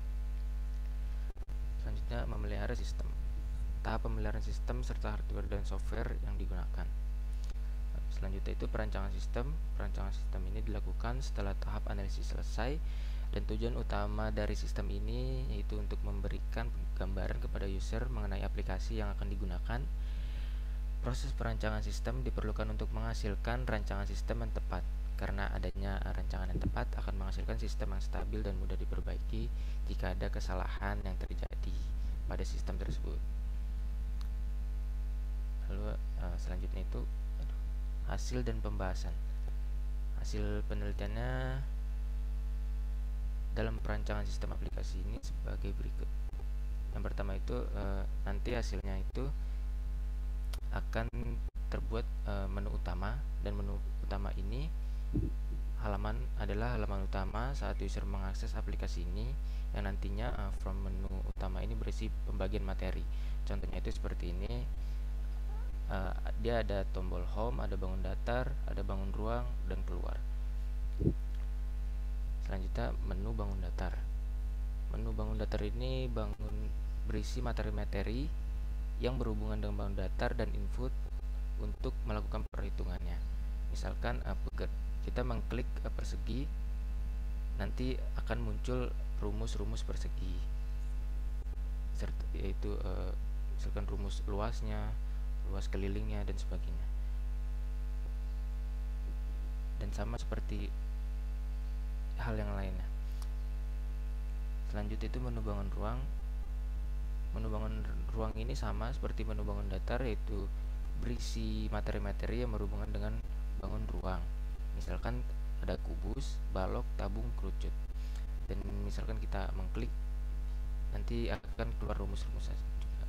Selanjutnya memelihara sistem. Tahap pemeliharaan sistem serta hardware dan software yang digunakan. Selanjutnya itu perancangan sistem. Perancangan sistem ini dilakukan setelah tahap analisis selesai, dan tujuan utama dari sistem ini yaitu untuk memberikan gambaran kepada user mengenai aplikasi yang akan digunakan. Proses perancangan sistem diperlukan untuk menghasilkan rancangan sistem yang tepat, karena adanya rancangan yang tepat akan menghasilkan sistem yang stabil dan mudah diperbaiki jika ada kesalahan yang terjadi pada sistem tersebut. Lalu selanjutnya itu hasil dan pembahasan. Hasil penelitiannya dalam perancangan sistem aplikasi ini sebagai berikut. Yang pertama itu nanti hasilnya itu akan terbuat menu utama, dan menu utama ini adalah halaman utama saat user mengakses aplikasi ini, yang nantinya from menu utama ini berisi pembagian materi. Contohnya itu seperti ini. Dia ada tombol home, ada bangun datar, ada bangun ruang, dan keluar. Selanjutnya menu bangun datar. Menu bangun datar ini berisi materi-materi yang berhubungan dengan bangun datar dan input untuk melakukan perhitungannya. Misalkan kita mengklik persegi, nanti akan muncul rumus-rumus persegi, yaitu misalkan rumus luasnya, luas kelilingnya, dan sebagainya. Dan sama seperti hal yang lainnya. Selanjutnya itu menu bangun ruang. Menu bangun ruang ini sama seperti menu bangun datar, yaitu berisi materi-materi yang berhubungan dengan bangun ruang. Misalkan ada kubus, balok, tabung, kerucut. Dan misalkan kita mengklik, nanti akan keluar rumus-rumus juga.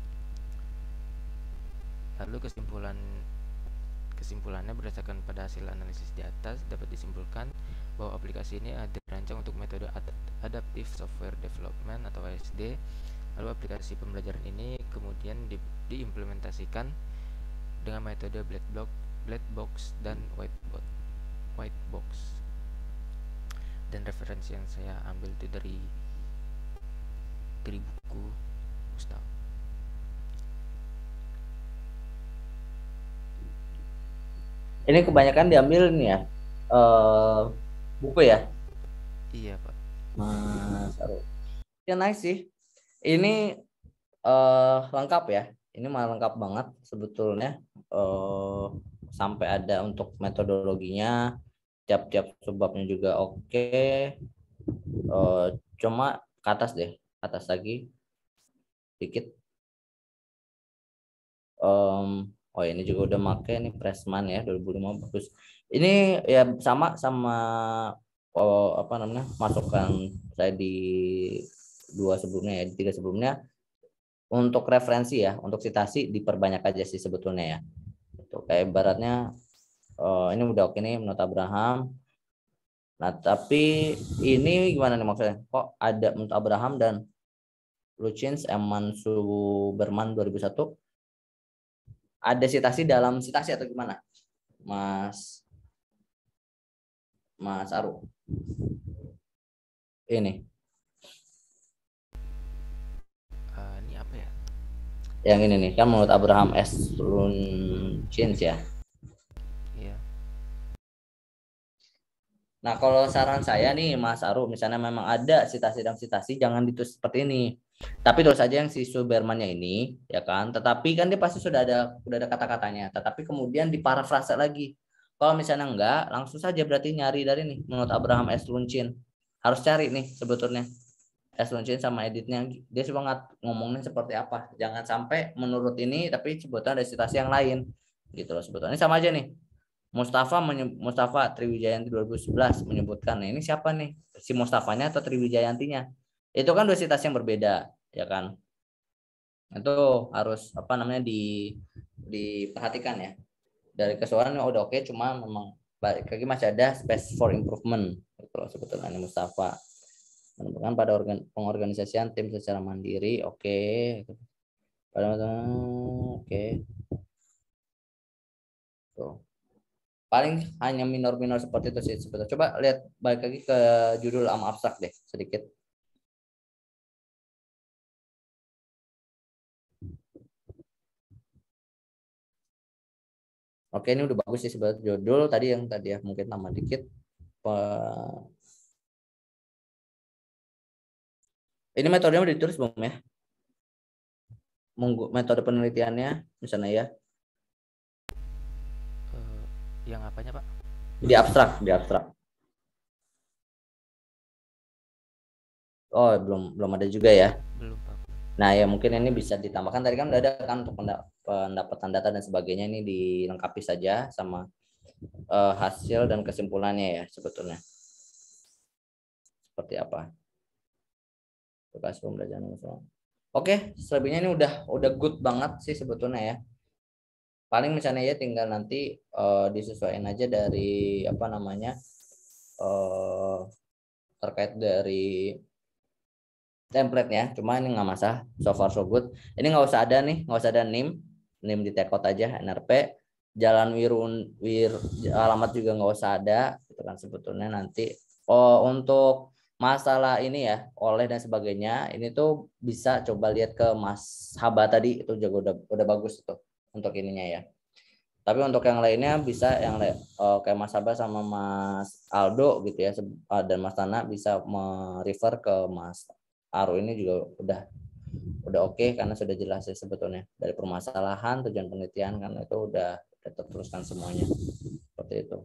Lalu kesimpulannya berdasarkan pada hasil analisis di atas dapat disimpulkan bahwa aplikasi ini dirancang untuk metode Adaptive Software Development atau ASD. Lalu aplikasi pembelajaran ini kemudian diimplementasikan dengan metode black box dan white box. Dan referensi yang saya ambil itu dari buku Mustafa. Ini kebanyakan diambil nih ya, buku ya? Iya Pak. Mas Aru. Ya nice sih. Ini lengkap ya. Ini malah lengkap banget sebetulnya. Sampai ada untuk metodologinya, tiap-tiap subbabnya juga oke. Cuma ke atas deh, atas lagi dikit. Oh ini juga udah make nih Pressman ya 2005 bagus. Ini ya sama apa namanya masukan saya di 2 sebelumnya ya, di 3 sebelumnya. Untuk referensi ya, untuk citasi diperbanyak aja sih sebetulnya ya. Itu kayak ibaratnya ini udah oke nih menurut Abraham. Nah tapi ini gimana nih maksudnya? Kok ada menurut Abraham dan Luciens Eman Suberman 2001? Ada citasi dalam citasi atau gimana, Mas Aru? Ini. Ini apa ya? Yang ini nih kan menurut Abraham S. Luciens ya. Iya. Nah kalau saran saya nih Mas Aru, misalnya memang ada citasi dalam citasi, jangan ditulis seperti ini. Tapi terus saja yang si Subermannya ini, ya kan. Tetapi kan dia pasti sudah ada kata-katanya. Tetapi kemudian diparafrase lagi. Kalau misalnya enggak, langsung saja berarti nyari dari nih menurut Abraham S. Luciens. Harus cari nih sebetulnya S. Luciens sama editnya. Dia semangat ngomongnya seperti apa. Jangan sampai menurut ini, tapi sebetulnya ada citasi yang lain. Gitu loh sebetulnya. Ini sama aja nih. Mustafa Triwijayanti 2011 menyebutkan. Nah, ini siapa nih? Si Mustafanya atau Triwijayantinya? Itu kan 2 citasi yang berbeda, ya kan? Itu harus apa namanya diperhatikan ya. Dari keseluruhan udah oke, cuma memang balik lagi masih ada space for improvement. Gitu sebetulnya ini Mustafa. Menemukan pada pengorganisasian tim secara mandiri, oke. Oke. Tuh. Paling hanya minor-minor seperti itu sih sebetulnya. Coba lihat balik lagi ke judul abstrak deh sedikit. Oke, ini udah bagus sih sebetulnya judul tadi yang tadi ya mungkin tambah dikit. Ini metodenya udah ditulis belum ya? Metode penelitiannya misalnya ya. Yang apanya Pak? Di abstrak. Oh belum ada juga ya. Belum Pak. Nah ya mungkin ini bisa ditambahkan, tadi kan udah ada kan untuk pendapatan data dan sebagainya, ini dilengkapi saja sama hasil dan kesimpulannya ya sebetulnya. Seperti apa? Bekas pembelajaran. Oke, selebihnya ini udah good banget sih sebetulnya ya. Paling misalnya ya tinggal nanti disesuaikan aja dari apa namanya terkait dari template-nya. Cuma ini nggak masalah, so far so good. Ini nggak usah ada NIM di take out aja, NRP, jalan alamat juga nggak usah ada, itu kan sebetulnya nanti. Untuk masalah ini ya, oleh dan sebagainya, ini tuh bisa coba lihat ke Mas Haba tadi, itu juga udah bagus itu untuk ininya ya. Tapi untuk yang lainnya bisa yang kayak Mas Haba sama Mas Aldo gitu ya, dan Mas Tana bisa merefer ke Mas Aru, ini juga udah oke, karena sudah jelas ya sebetulnya dari permasalahan, tujuan penelitian, karena itu udah terteruskan semuanya seperti itu.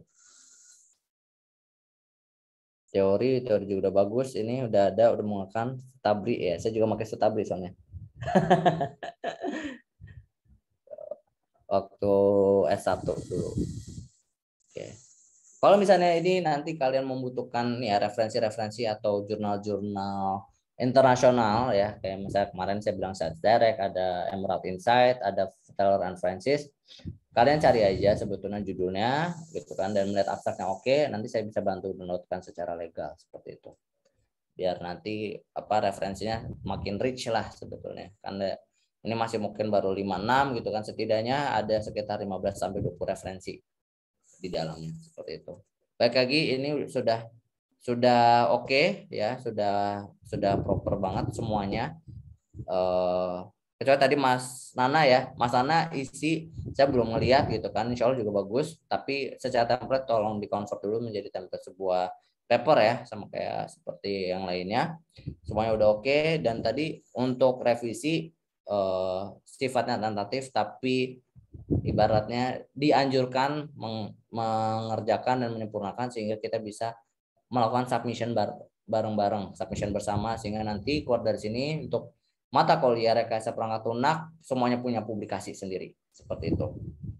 Teori juga udah bagus, ini udah menggunakan Setabri ya, saya juga pakai Setabri soalnya. Waktu S1 dulu. Oke. Kalau misalnya ini nanti kalian membutuhkan ya referensi-referensi atau jurnal-jurnal internasional ya, kayak misalnya kemarin saya bilang Science Direct, ada Emerald Insight, ada Taylor and Francis. Kalian cari aja sebetulnya judulnya gitu kan, dan melihat abstraknya oke, nanti saya bisa bantu downloadkan secara legal seperti itu. Biar nanti referensinya makin rich lah sebetulnya. Karena ini masih mungkin baru 5-6 gitu kan, setidaknya ada sekitar 15 sampai 20 referensi di dalamnya seperti itu. Baik lagi, ini sudah oke ya, sudah proper banget semuanya. Kecuali tadi Mas Nana ya, Mas Nana isi saya belum ngelihat gitu kan, insya Allah juga bagus, tapi secara template tolong di-convert dulu menjadi template sebuah paper ya, sama kayak seperti yang lainnya. Semuanya udah oke. Dan tadi untuk revisi sifatnya tentatif, tapi ibaratnya dianjurkan mengerjakan dan menyempurnakan sehingga kita bisa melakukan submission bareng-bareng, submission bersama, sehingga nanti keluar dari sini untuk mata kuliah rekayasa perangkat lunak semuanya punya publikasi sendiri seperti itu.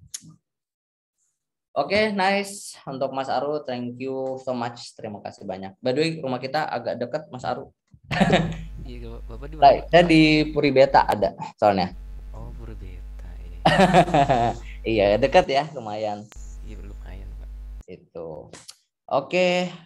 Oke, nice. Untuk Mas Aru, thank you so much, terima kasih banyak. By the way, rumah kita agak dekat Mas Aru. Iya, Bapak di mana? Saya di Puri Beta ada soalnya. Oh, Puri Beta. Iya, dekat ya, lumayan. Iya, lumayan, Pak. Itu. Oke,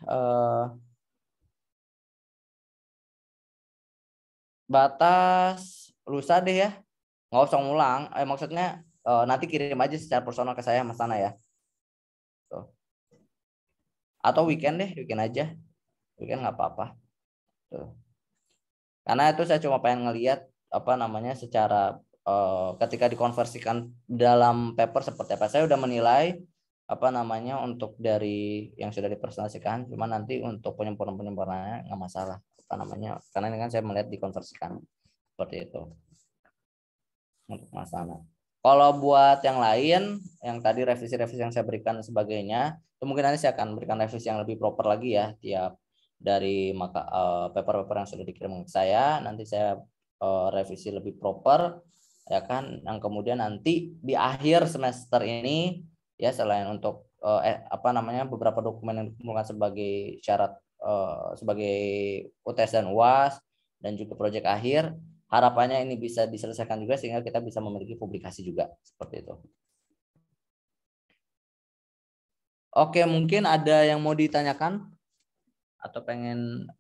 batas lusa deh ya, nggak usah ngulang. Maksudnya nanti kirim aja secara personal ke saya Mas Tana ya. Tuh. Atau weekend deh, weekend aja, weekend nggak apa-apa. Tuh. Karena itu saya cuma pengen ngelihat secara ketika dikonversikan dalam paper seperti apa. Saya udah menilai untuk dari yang sudah dipresentasikan, cuma nanti untuk penyempurnaan nggak masalah karena ini kan saya melihat dikonversikan seperti itu untuk Mas Tana. Kalau buat yang lain, yang tadi revisi-revisi yang saya berikan dan sebagainya, itu mungkin nanti saya akan berikan revisi yang lebih proper lagi ya, tiap dari paper-paper yang sudah dikirim ke saya, nanti saya revisi lebih proper ya kan, yang kemudian nanti di akhir semester ini ya, selain untuk beberapa dokumen yang dikumpulkan sebagai syarat sebagai UTS dan UAS dan juga proyek akhir, harapannya ini bisa diselesaikan juga sehingga kita bisa memiliki publikasi juga seperti itu. Oke, mungkin ada yang mau ditanyakan atau pengen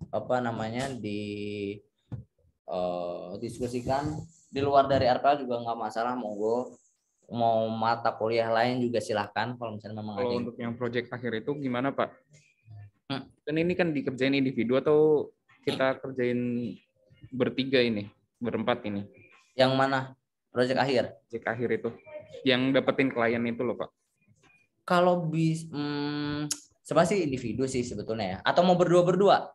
diskusikan di luar dari RPL juga nggak masalah, monggo. Mau mata kuliah lain juga silahkan kalau misalnya memang kalau ada. Untuk yang proyek akhir itu gimana Pak? Dan ini kan dikerjain individu atau kita kerjain bertiga ini, berempat ini? Yang mana? Proyek akhir? Proyek akhir itu, yang dapetin klien itu loh Pak. Kalau sebenarnya sih individu sih sebetulnya ya. Atau mau berdua-berdua?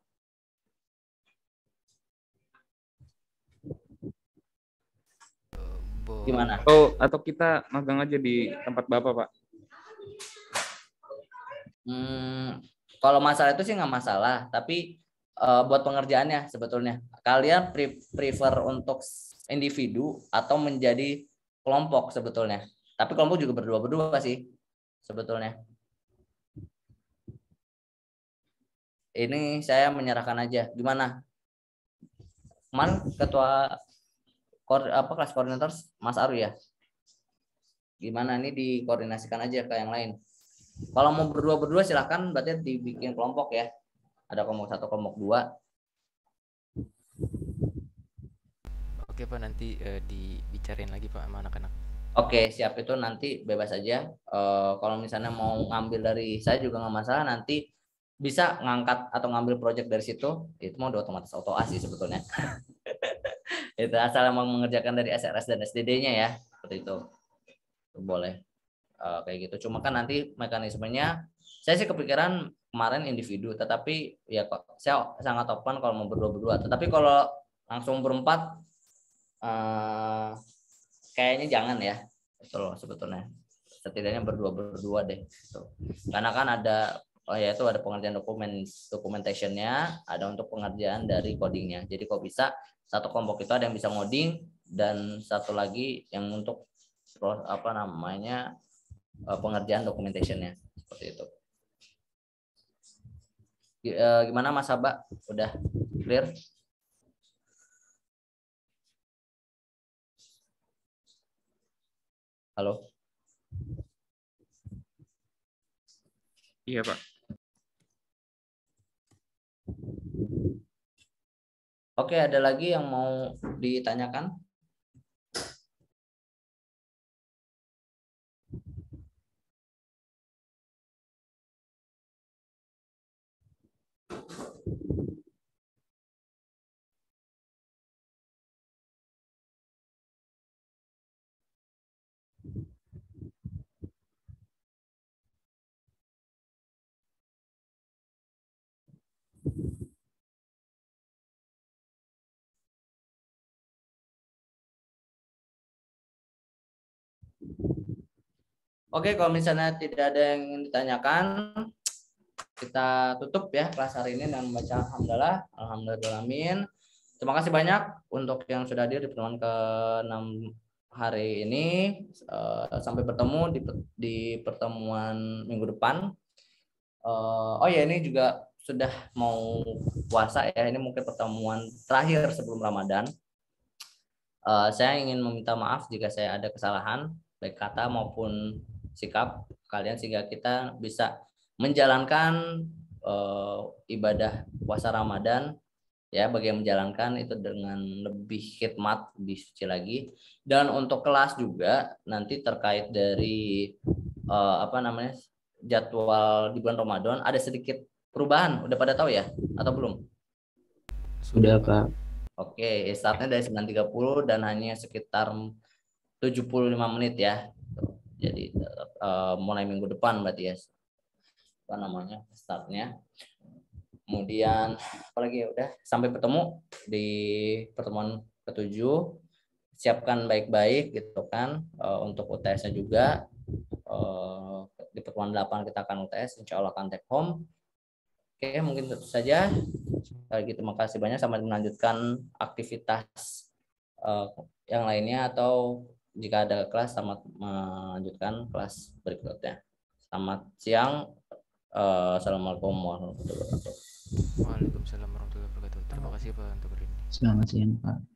Gimana? Atau kita magang aja di tempat Bapak Pak? Kalau masalah itu sih nggak masalah, tapi buat pengerjaannya sebetulnya kalian prefer untuk individu atau menjadi kelompok sebetulnya. Tapi kelompok juga berdua-berdua sih sebetulnya. Ini saya menyerahkan aja. Gimana? Kemarin ketua kelas koordinator Mas Aru ya? Gimana, ini dikoordinasikan aja ke yang lain. Kalau mau berdua-berdua silahkan, berarti dibikin kelompok ya. Ada kelompok 1, kelompok 2. Oke Pak, nanti dibicarain lagi Pak sama anak-anak. Oke, siap, itu nanti bebas aja. Kalau misalnya mau ngambil dari saya juga nggak masalah. Nanti bisa ngangkat atau ngambil project dari situ, itu mau udah otomatis auto A sih sebetulnya. Itu asal emang mengerjakan dari SRS dan SDD-nya ya, seperti itu. Boleh kayak gitu. Cuma kan nanti mekanismenya saya sih kepikiran kemarin individu, tetapi ya kok saya sangat open kalau mau berdua-berdua. Tetapi kalau langsung berempat kayaknya jangan ya. Itu loh sebetulnya. Setidaknya berdua-berdua deh gitu. Karena kan ada yaitu ada pengerjaan documentation-nya, ada untuk pengerjaan dari codingnya. Jadi kok bisa satu kelompok itu ada yang bisa ngoding dan satu lagi yang untuk pengerjaan documentation-nya seperti itu. Gimana Mas Haba? Udah clear? Halo? Iya, Pak. Oke, ada lagi yang mau ditanyakan? Oke, kalau misalnya tidak ada yang ingin ditanyakan, kita tutup ya kelas hari ini dengan membaca alhamdulillahirrahmanirrahim. Terima kasih banyak untuk yang sudah hadir di pertemuan ke-6 hari ini. Sampai bertemu di pertemuan minggu depan. Oh ya, ini juga sudah mau puasa ya. Ini mungkin pertemuan terakhir sebelum Ramadan. Saya ingin meminta maaf jika saya ada kesalahan baik kata maupun sikap kalian, sehingga kita bisa menjalankan ibadah puasa Ramadan ya, bagi yang menjalankan itu dengan lebih khidmat, lebih suci lagi. Dan untuk kelas juga nanti terkait dari jadwal di bulan Ramadan ada sedikit perubahan. Udah pada tahu ya atau belum? Sudah, Pak. Oke, startnya dari 9.30 dan hanya sekitar 75 menit ya. Jadi mulai minggu depan berarti ya. Startnya. Kemudian apalagi ya, udah sampai bertemu di pertemuan ke-7. Siapkan baik-baik gitu kan untuk UTS-nya juga. Di pertemuan 8 kita akan UTS, insya Allah akan take home. Oke, mungkin itu saja. Sekali lagi terima kasih banyak, sampai melanjutkan aktivitas yang lainnya, atau jika ada kelas selamat melanjutkan kelas berikutnya. Selamat siang. Assalamualaikum warahmatullahi wabarakatuh. Waalaikumsalam warahmatullahi wabarakatuh. Terima kasih Pak untuk hari ini. Selamat siang, Pak.